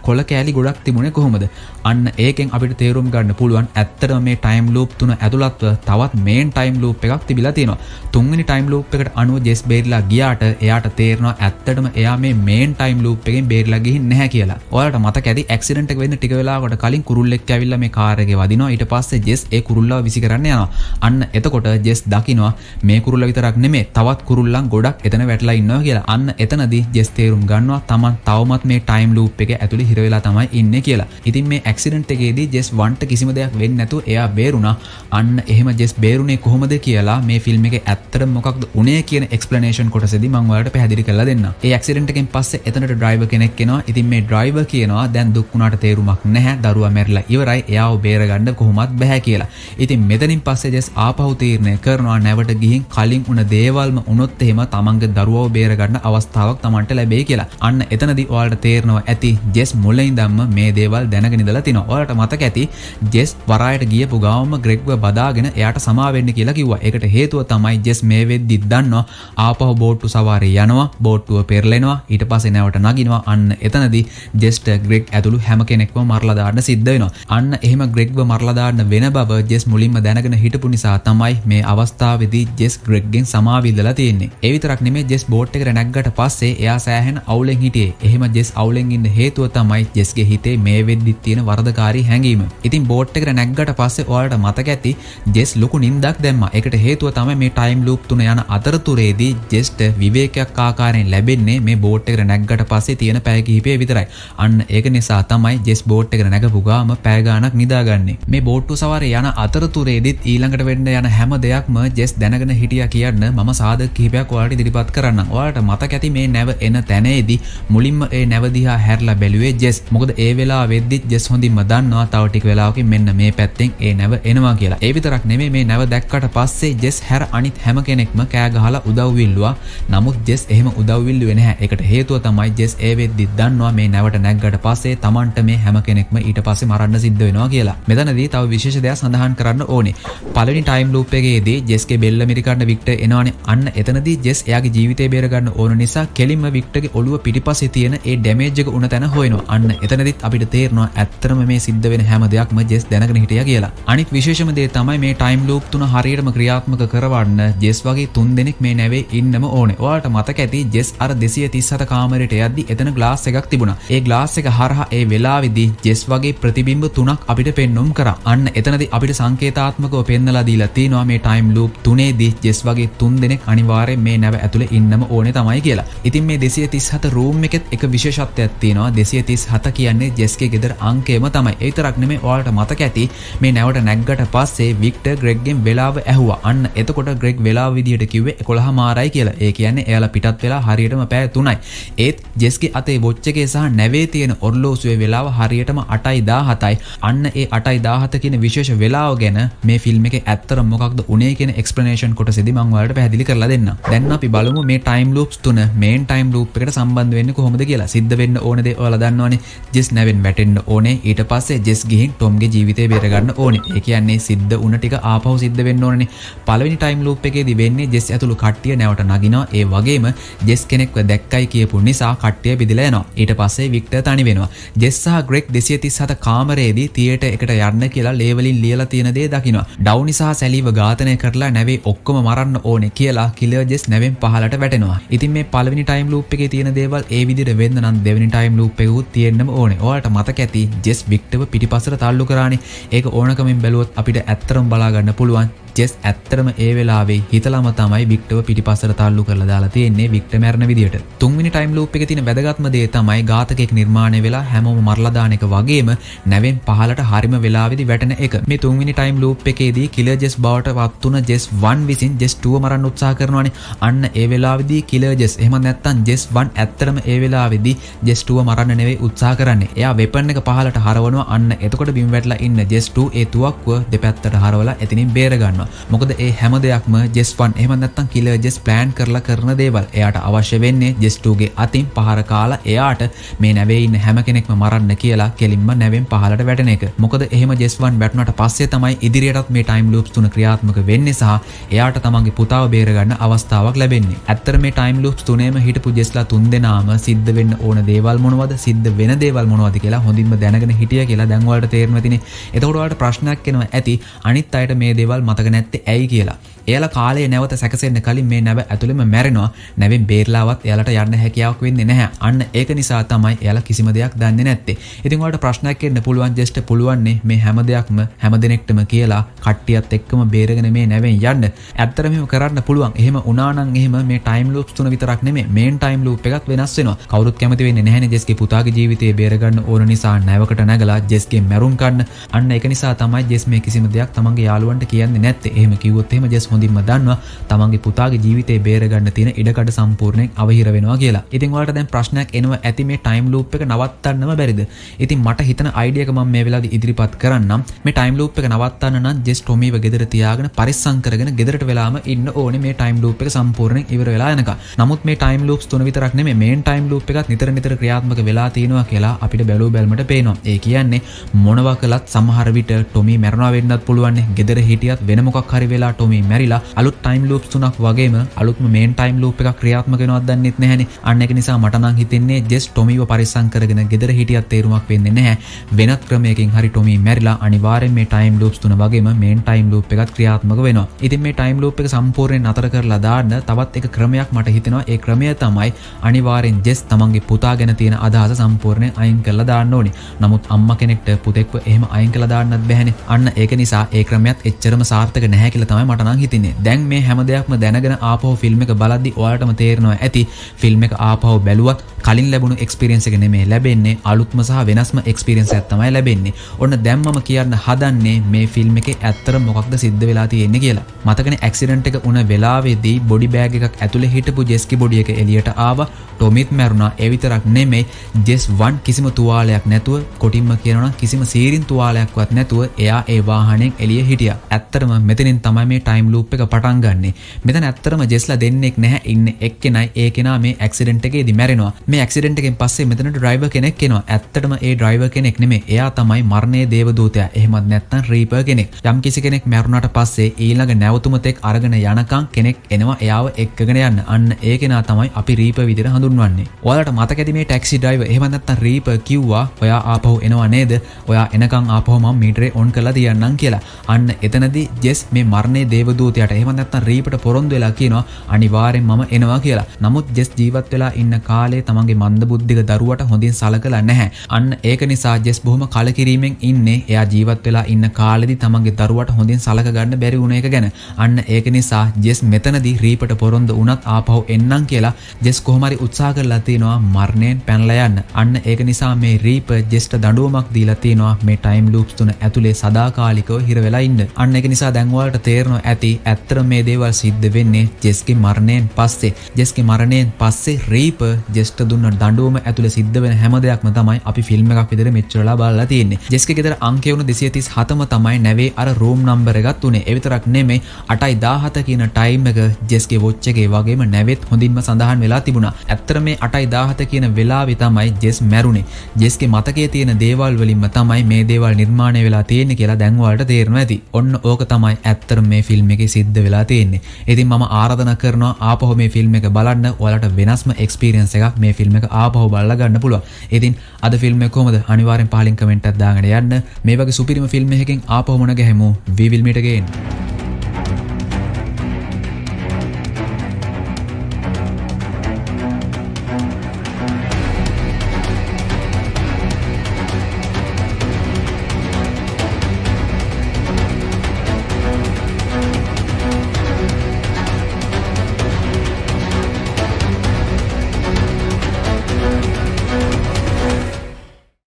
සැලි ගොඩක් තිබුණේ කොහොමද? අන්න ඒකෙන් අපිට තේරුම් ගන්න පුළුවන් ඇත්තටම මේ ටයිම් ලූප් තුන ඇතුළත්ව තවත් මේන් ටයිම් ලූප් එකක් තිබිලා තියෙනවා. තුන්වෙනි ටයිම් ලූප් එකට අනුව ජෙස් බේරිලා ගියාට එයාට තේරෙනවා ඇත්තටම එයා මේ මේන් ටයිම් ලූප් එකෙන් බේරිලා ගිහින් නැහැ කියලා. ඔයාලට මතක ඇති ඇක්සිඩන්ට් එක වෙන්න ටික වෙලාවකට කලින් කුරුල්ලෙක් ඇවිල්ලා මේ කාර් එකේ වදිනවා. ඊට පස්සේ ජෙස් ඒ කුරුල්ලව විසි කරන්න යනවා. අන්න එතකොට ජෙස් දකිනවා මේ කුරුල්ල විතරක් නෙමෙයි තවත් කුරුල්ලන් ගොඩක් එතන වැටලා ඉන්නවා කියලා. අන්න එතනදී ජෙස් තේරුම් ගන්නවා තමන් තවමත් මේ ටයිම් ලූප් එකේ ඇතුලේ හිර වෙලා තමයි ඉන්නේ කියලා. ඉතින් මේ ඇක්සිඩන්ට් එකේදී ජෙස් වන්ට කිසිම දෙයක් වෙන්නේ නැතුව එයා බේරුණා. අන්න එහෙම ජෙස් බේරුනේ කොහොමද කියලා මේ ෆිල්ම් එකේ ඇත්තටම මොකක්ද උනේ කියන එක්ස්ප්ලනේෂන් කොටසෙදී මම ඔයාලට පැහැදිලි කරලා දෙන්නම්. ඒ ඇක්සිඩන්ට් එකෙන් පස්සේ එතනට ඩ්‍රයිවර් කෙනෙක් එනවා. ඉතින් මේ ඩ්‍රයිවර් කියනවා දැන් දුක් වුණාට තේරුමක් නැහැ. දරුවා මැරිලා ඉවරයි. එයාව බේරගන්න කොහොමත් බෑ කියලා. ඉතින් මෙතනින් පස්සේ ජෙස් ආපහු තීරණය කරනවා නැවට ගිහින් කලින් උන දේවල්ම උනොත් එහෙම තමන්ගේ දරුවව බේරගන්න අවස්ථාවක් තමන්ට ලැබෙයි කියලා. අන්න එතනදී ඔයාලට තේරෙනවා ඇති ජෙස් මුලින් ඉඳන්ම මේ දේවල් දැනගෙන ඉඳලා තිනවා. ඔයාලට මතක ඇති ජෙස් වරායට ගියපු ගාමම ග්‍රෙග්ව බදාගෙන එයාට සමා වෙන්න කියලා කිව්වා. ඒකට හේතුව තමයි ජෙස් මේ වෙද්දි දන්නවා ආපහු බෝට්ටු සවාරිය යනවා, බෝට්ටුව පෙරලෙනවා, ඊට පස්සේ නැවට නගිනවා. අන්න එතනදී ජෙස්ට ග්‍රෙග් ඇතුළු හැම කෙනෙක්ම මරලා දාන්න සිද්ධ වෙනවා. අන්න එහෙම ග්‍රෙග්ව මරලා දාන්න වෙන බව ජෙස් මුලින්ම දැනගෙන හිටපු නිසා තමයි මේ අවස්ථාවේදී ජෙස් ග්‍රෙග්ගෙන් සමාවිල්ලලා තියෙන්නේ. ඒ විතරක් නෙමෙයි ජෙස් බෝට් එකට නැග්ගට පස්සේ එයා සෑහෙන අවුලෙන් හිටියේ. එහෙම ජෙස් අවුලෙන් ඉන්න හේතුව තමයි ජෙස්ගේ හිතේ මේ වෙද්දි තියෙන වරදකාරී හැඟීම. ඉතින් බෝට් එකට නැග්ගට පස්සේ ඔයාලට මතක ඇති ජෙස් ලොකු නින්දක් දැම්මා. ඒකට හේතුව තමයි මේ ටයිම් ලූප් තුන යන අතරතුරේදී ජෙස්ට විවේකයක් ආකාරයෙන් ලැබෙන්නේ මේ බෝට් එකට නැග්ගට පස්සේ තියෙන පැය කිහිපය විතරයි. අන්න ඒක නිසා තමයි ජෙස් බෝට් එකට නැගපු ගාම පැය ගාණක් නිදාගන්නේ. මේ බෝට්ටු සවාරිය යන අතරතුරේදීත් ඊළඟට වෙන්න යන හැම දෙයක්ම ජෙස් දැනගෙන හිටියා කියන්න මම සාධක කිහිපයක් ඔයාලට ඉදිරිපත් කරන්නම්. ඔයාලට මතක ඇති මේ නැව එන තැනේදී මුලින්ම ඒ නැව දිහා හැරලා බැලුවේ ජෙස්. මොකද ඒ වෙලාවෙද්දි ජෙස් හොඳින්ම දන්නවා තව ටික වෙලාවකින් මෙන්න මේ පැත්තෙන් ඒ නැව එනවා කියලා. ඒ විතරක් නෙමෙයි මේ නැව දැක්කට පස්සේ ජෙස් හැර අනිත් හැම කෙනෙක්ම කෑ ගහලා උදව් විල්ලුවා. නමුත් ජෙස් එහෙම උදව් විල්ලුවේ නැහැ. ඒකට හේතුව තමයි ජෙස් ඒ වෙද්දි දන්නවා මේ නැවට නැග්ගට පස්සේ Tamanට මේ හැම කෙනෙක්ම ඊට පස්සේ මරන්න සිද්ධ වෙනවා කියලා. මෙතනදී තව විශේෂ දෙයක් සඳහන් කරන්න ඕනේ. පළවෙනි ටයිම් ලූප් එකේදී ජෙස්ගේ බෙල්ල මිරිකන්න වික්ටර් එනවනේ. අන්න එතනදී ජෙස් එයාගේ ජීවිතය බේර ගන්න ඕන නිසා කෙලින්ම වික්ටර්ගේ ඔළුව පිටිපස්සේ තියෙන ඒ ඩැමේජ් එක උන තැන හොයනවා. අන්න එතනදිත් අපිට තේරෙනවා ඇත්තටම මේ සිද්ධ වෙන හැම දෙයක්ම ජෙස් දැනගෙන හිටියා කියලා. අනිත් විශේෂම දේ තමයි මේ ටයිම් ලූප් තුන හරියටම ක්‍රියාත්මක කරවන්න ජෙස් වගේ තුන් දෙනෙක් මේ නැවේ ඉන්නම ඕනේ. ඔයාලට මතක ඇති ජෙස් අර දෙසිය තිස් හත කාමරයට යද්දි එතන ග්ලාස් එකක් තිබුණා. ඒ ග්ලාස් එක හරහා ඒ වෙලාවේදී ජෙස් වගේ ප්‍රතිබිම්බ තුනක් අපිට පෙන්වුම් කරා. අන්න එතනදී අපිට සංකේතාත්මකව පෙන්නලා දීලා තියෙනවා මේ ටයිම් ලූප් තුනේදී ජෙස් වගේ තුන් දෙනෙක් අනිවාර්යෙන් මේ නැව ඇතුලේ ඉන්නම ඕනේ තමයි කියලා. ඉතින් මේ දෙසිය තිස් හත රූම් එකෙත් එක විශේෂත්වයක් තියෙනවා. දෙසිය තිස් හත කියන්නේ ජෙස්ගේ ගෙදර අංකයම තමයි. ඒ විතරක් නෙමෙයි ඔයාලට මතක ඇති මේ නැවට නැග්ගට පස්සේ වික්ටර් ග්‍රෙග්ගෙන් වෙලාව ඇහුවා. අන්න එතකොට ග්‍රෙග් වෙලාව විදියට කිව්වේ එකොළහ මාරයි කියලා. ඒ කියන්නේ එයාලා පිටත් වෙලා හරියටම පැය තුනයි. ඒත් ජෙස්ගේ අතේ වොච් එකේ සහ නැවේ තියෙන ඔර්ලෝසුවේ වෙලාව හරියටම අටයි දාහතයි. අන්න ඒ අටයි දාහත කියන විශේෂ වෙලාව ගැන මේ ෆිල්ම් එකේ ඇත්තටම මොකක්ද උනේ කියන එක්ස්ප්ලනේෂන් කොටසෙදි මම ඔයාලට පැහැදිලි කරලා දෙන්නම්. දැන් අපි බලමු මේ ටයිම් ලූප්ස් තුන මේන් ටයිම් ලූප් එකට සම්බන්ධ වෙන්නේ කොහොමද කියලා. සිද්ධ වෙන්න ඕන දේ ඔයාලා දන්නවනේ. ජෙස් නැවෙන් වැටෙන්න ඕනේ. ඊට පස්සේ ජෙස් ගිහින් ටොම්ගේ ජීවිතය බේර ගන්න ඕනේ. ඒ කියන්නේ සිද්ධ උන ටික ආපහු සිද්ධ වෙන්න ඕනනේ. පළවෙනි ටයිම් ලූප් එකේදී වෙන්නේ ජෙස් ඇතුළු කට්ටිය නැවට නගිනවා. ඒ වගේම ජෙස් කෙනෙක්ව දැක්කයි කියපු නිසා කට්ටිය බෙදලා යනවා. ඊට පස්සේ වික්ටර් තනි වෙනවා. ජෙස් සහ ග්‍රෙග් දෙසිය තිස් හත කාමරයේදී තියේටර් එකට යන්න කියලා ලේවලින් ලියලා තියෙන දේ දකිනවා. ඩවුනි සහ සැලීව ඝාතනය කරලා නැවේ ඔක්කොම මරන්න ඕනේ කියලා කිලර් ජෙස් නැවෙන් පහලට වැටෙනවා. ඉතින් මේ පළවෙනි ටයිම් ලූප් එකේ තියෙන දේවල් ඒ විදිහට වෙන්න නම් දෙවෙනි ටයිම් ලූප් එකකුත් තියෙන්නම ඕනේ. ඔයාලට මතක ඇති ජෙස් වික්ටර්ව පිටිපස්සට තල්ලු කරානේ. ඒක ඕනකමින් බැලුවොත් අපිට ඇත්තටම බලා ගන්න පුළුවන්. ජෙස් ඇත්තටම ඒ වෙලාවේ හිතලම තමයි වික්ටර්ව පිටිපස්සට තල්ලු කරලා දාලා තියෙන්නේ වික්ටර් මැරෙන විදියට. තුන්වෙනි ටයිම් ලූප් එකේ තියෙන වැදගත්ම දේ තමයි ඝාතකයෙක් නිර්මාණය වෙලා හැමෝම මරලා දාන එක වගේම නැවෙන් පහලට හරිම වෙලාවේදී වැටෙන එක. මේ තුන්වෙනි ටයිම් ලූප් එකේදී කිලර් ජෙස් බවට වත් තුන ජෙස් වන් විසින් ජෙස් ටූව මරන්න උත්සාහ කරනවානේ. අන්න ඒ වෙලාවේදී කිලර් ජෙස් එහෙම නැත්නම් ජෙස් වන් ඇත්තටම ඒ වෙලාවේදී ජෙස් ටූව මරන්න නෙවෙයි උත්සාහ කරන්නේ. එයා වෙපන් එක පහලට හරවනවා. අන්න එතකොට බිම් වැටලා ඉන්න ජෙස් ටූ ඒ තුවක්කුව දෙපැත්තට හරවලා එතනින් බේර ගන්නවා. මොකද ඒ හැම දෙයක්ම ජෙස් වන් එහෙම නැත්නම් කිලර් ජෙස් ප්ලෑන් කරලා කරන දේවල්. එයාට අවශ්‍ය වෙන්නේ ජෙස් ටූ ගේ අතින් පහර කාලා එයාට මේ නැවේ ඉන්න හැම කෙනෙක්ම මරන්න කියලා කෙලින්ම නැවෙන් පහලට වැටෙන එක. මොකද එහෙම ජෙස් වන් වැටුණාට පස්සේ තමයි ඉදිරියටත් මේ ටයිම් ලූප්ස් තුන ක්‍රියාත්මක වෙන්නේ සහ එයාට තමන්ගේ පුතාව බේර ගන්න අවස්ථාවක් ලැබෙන්නේ. ඇත්තට මේ ටයිම් ලූප්ස් තුනේම හිටපු ජෙස්ලා තුන් දෙනාම සිද්ධ වෙන්න ඕන දේවල් මොනවද, සිද්ධ වෙන දේවල් මොනවද කියලා හොඳින්ම දැනගෙන හිටියා කියලා දැන් ඔයාලට තේරෙනවා තිනේ. එතකොට ඔයාලට ප්‍රශ්නයක් එනවා ඇති අනිත් අයට මේ දේවල් මතක නැත්තේ ඇයි කියලා. එයාලා කාලේ නැවත සැකසෙන්න කලින් මේ නැව ඇතුළෙම මැරෙනවා. නැවෙන් බේරලාවත් එයාලට යන්න හැකියාවක් වෙන්නේ නැහැ. අන්න ඒක නිසා තමයි එයාලා කිසිම දෙයක් දන්නේ නැත්තේ. ඉතින් ඔයාලට ප්‍රශ්නයක් එන්න පුළුවන් ජස්ට් පුළුවන්නේ මේ හැම දෙයක්ම හැම දිනෙකටම කියලා කට්ටියත් එක්කම බේරගෙන මේ නැවෙන් යන්න. ඇත්තටම මෙහෙම කරන්න පුළුවන්. එහෙම වුණා නම් එහෙම මේ ටයිම් ලූප්ස් තුන විතරක් නෙමෙයි මේන් ටයිම් ලූප් එකත් වෙනස් වෙනවා. කවුරුත් කැමති වෙන්නේ නැහැනේ ජෙස්ගේ පුතාගේ ජීවිතේ බේර ගන්න ඕන නිසා නැවකට නැගලා ජෙස්ගේ මැරුම් ගන්න. අන්න ඒක නිසා තමයි ජෙස් මේ කිසිම දෙයක් තමන්ගේ යාළුවන්ට කියන්නේ නැත්තේ. එහෙම කිව්වොත් එහෙම ජෙස් හොඳින්ම දන්නවා තමන්ගේ පුතාගේ ජීවිතේ බේර ගන්න තියෙන ඉඩකඩ සම්පූර්ණයෙන් අවහිර වෙනවා කියලා. ඉතින් ඔයාලට දැන් ප්‍රශ්නයක් එනවා ඇති මේ ටයිම් ලූප් එක නවත්තන්නම බැරිද? ඉතින් මට හිතන අයිඩියා එක මම මේ වෙලාවේදී ඉදිරිපත් කරන්නම්. මේ ටයිම් ලූප් එක නවත්තන්න නම් ජෙස් ටොමීව ගෙදර තියාගෙන පරිස්සම් කරගෙන ගෙදරට වෙලාම ඉන්න ඕනේ මේ ටයිම් ලූප් එක සම්පූර්ණයෙන් ඉවර වෙලා යනකම්. නමුත් මේ ටයිම් ලූප්ස් තුන විතරක් නෙමෙයි මේන් ටයිම් ලූප් එකත් නිතර නිතර ක්‍රියාත්මක වෙලා තියෙනවා කියලා අපිට බැලුව බැලමට පේනවා. ඒ කියන්නේ මොනවා කළත් සමහර විට ටොමී මැරෙනවා වෙන්නත් පුළුවන්. ගෙදර හිටියත් වෙන මොකක් හරි වෙලා ටොමී මැරිලා අලුත් ටයිම් ලූප්ස් තුනක් වගේම අලුත්ම මේන් ටයිම් ලූප් එකක් ක්‍රියාත්මක වෙනවද දන්නෙත් නැහැනේ. අන්න ඒක නිසා මට නම් හිතෙන්නේ ජෙස් ටොමීව පරිස්සම් කරගෙන ගෙදර හිටියත් තේරුමක් වෙන්නේ නැහැ. වෙනත් ක්‍රමයකින් හරි ටොමී මැරිලා අනිවාර්යෙන් මේ ටයිම් ලූප්ස් තුන වගේම මේන් ටයිම් ලූප් එකත් ක්‍රියාත්මක වෙනවා. ඉතින් මේ ටයිම් ලූප් එක සම්පූර්ණයෙන් නතර කරලා දාන්න තවත් එක ක්‍රමයක් මට හිතෙනවා. ඒ ක්‍රමය තමයි අනිවාර්යෙන් ජෙස් තමන්ගේ පුතා ගැන තියෙන අදහස සම්පූර්ණයෙන් අයින් කරලා දාන්න ඕනේ. නමුත් අම්මා කෙනෙක්ට පුතෙක්ව එහෙම අයින් කරලා දාන්නත් බැහැනේ. අන්න ඒක නිසා ඒ ක්‍රමයක් එච්චරම සාර්ථක නැහැ කියලා තමයි මට නම් හිතෙන්නේ. දැන් මේ හැම දෙයක්ම දැනගෙන ආපහු ෆිල්ම් එක බලද්දි ඔයාලටම තේරෙනවා ඇති ෆිල්ම් එක ආපහු බැලුවත් කලින් ලැබුණු එක්ස්පීරියන්ස් එක නෙමෙයි ලැබෙන්නේ අලුත්ම සහ වෙනස්ම එක්ස්පීරියන්ස් එකක් තමයි ලැබෙන්නේ. ඔන්න දැන් මම කියන්න හදන්නේ මේ ෆිල්ම් එකේ ඇත්තට මොකක්ද සිද්ධ වෙලා තියෙන්නේ කියලා. මතකනේ ඇක්සිඩන්ට් එක වුණ වෙලාවේදී බොඩි බෑග් එකක් ඇතුලේ හිටපු ජෙස්ගේ බොඩි එක එළියට ආවා. ටොමිත් මැරුණා. ඒ විතරක් නෙමෙයි ජෙස් වන් කිසිම තුවාලයක් නැතුව කොටින්ම කියනවා නම් කිසිම සීරින් තුවාලයක්වත් නැතුව එයා ඒ වාහනයෙන් එළිය හිටියා. ඇත්තටම මෙතනින් තමයි මේ ටයිම් ලූප් එක පටන් ගන්නෙ. මෙතන ඇත්තටම ජෙස්ලා දෙන්නෙක් නැහැ ඉන්නේ එක්කෙනයි. ඒ කෙනා මේ ඇක්සිඩන්ට් එකේදී මැරෙනවා. මේ ඇක්සිඩන්ට් එකෙන් පස්සේ මෙතනට ඩ්‍රයිවර් කෙනෙක් එනවා. ඇත්තටම ඒ ඩ්‍රයිවර් කෙනෙක් නෙමෙයි. එයා තමයි මරණයේ දේවදූතයා. එහෙමත් නැත්නම් රීපර් කෙනෙක්. යම් කිසි කෙනෙක් මැරුණාට පස්සේ ඊළඟ නැවතුමතෙක් අරගෙන යනකම් කෙනෙක් එනවා එයාව එක්කගෙන යන්න. අන්න ඒ කෙනා තමයි අපි රීපර් විදිහට හඳුන්වන්නේ. ඔයාලට මතක ඇති මේ ටැක්සි ඩ්‍රයිවර් එහෙම නැත්නම් රීපර් කිව්වා ඔයා ආපහු එනවා නේද? ඔයා එනකම් ආපහු මම මීටරේ ඔන් කරලා තියන්නම් කියලා. අන්න එතනදී ජෙස් මේ මරණයේ දේවදූතයාට එහෙම නැත්නම් රීපර්ට පොරොන්දු වෙලා කියනවා අනිවාර්යෙන් මම එනවා කියලා. නමුත් ජෙස් ජීවත් වෙලා ඉන්න කාලේ තමන්ගේ මන්දබුද්ධික දරුවට හොඳින් සලකලා නැහැ. අන්න ඒක නිසා ජෙස් බොහොම කලකිරීමෙන් ඉන්නේ. එයා ජීවත් වෙලා ඉන්න කාලෙදි තමන්ගේ දරුවට හොඳින් සලක ගන්න බැරි වුණ එක ගැන. අන්න ඒක නිසා ජෙස් මෙතනදී රීපර්ට පොරොන්දු වුණත් ආපහු එන්නම් කියලා ජෙස් කොහොම හරි උත්සාහ කරලා තිනවා මරණයෙන් පැනලා යන්න. අන්න ඒක නිසා මේ රීපර් ජෙස්ට දඬුවමක් දීලා තිනවා මේ ටයිම් ලූප්ස් තුන ඇතුලේ සදාකාලිකව හිර වෙලා ඉන්න. අන්න ඒක නිසා දැන් ඔයාලට තේරෙනවා ඇති ඇත්තට මේ දේවල් සිද්ධ වෙන්නේ ජෙස්ගේ මරණයෙන් පස්සේ. ජෙස්ගේ මරණයෙන් පස්සේ රීපර් ජෙස්ට දුන්න දඬුවම ඇතුලේ සිද්ධ වෙන හැම දෙයක්ම තමයි අපි ෆිල්ම් එකක් විදිහට මෙච්චරලා බලලා තියෙන්නේ. ජෙස්ගේ ගෙදර අංකය වුණ දෙසිය තිස් හතම තමයි නැවේ අර රූම් නම්බර් එකත් උනේ. ඒ විතරක් නෙමෙයි අටයි දාහත කියන ටයිම් එක ජෙස්ගේ වොච් එකේ වගේම නැවෙත් හොඳින්ම සඳහන් වෙලා තිබුණා. ඇත්තට මේ අටයි දාහත කියන වෙලාවේ තමයි ජෙස් මැරුණේ. ජෙස්ගේ මතකයේ තියෙන දේවල් වලින්ම තමයි මේ දේවල් නිර්මාණය වෙලා තියෙන්නේ කියලා දැන් ඔයාලට තේරෙනවා ඇති. ඔන්න ඕක තමයි ඇත්තට මේ ෆිල්ම් එකේ සිද්ධ වෙලා තියෙන්නේ. ඉතින් මම ආරාධනා කරනවා ආපහු මේ ෆිල්ම් එක බලන්න. ඔයාලට වෙනස්ම එක්ස්පීරියන්ස් එකක් මේ ෆිල්ම් එක ආපහු බලලා ගන්න පුළුවන්. ඉතින් අද ෆිල්ම් එක කොහමද? අනිවාර්යෙන් පහලින් කමෙන්ට් එකක් දාගෙන යන්න. මේ වගේ සුපිරිම ෆිල්ම් එකකින් ආපහු මුණ ගැහෙමු. We will meet again.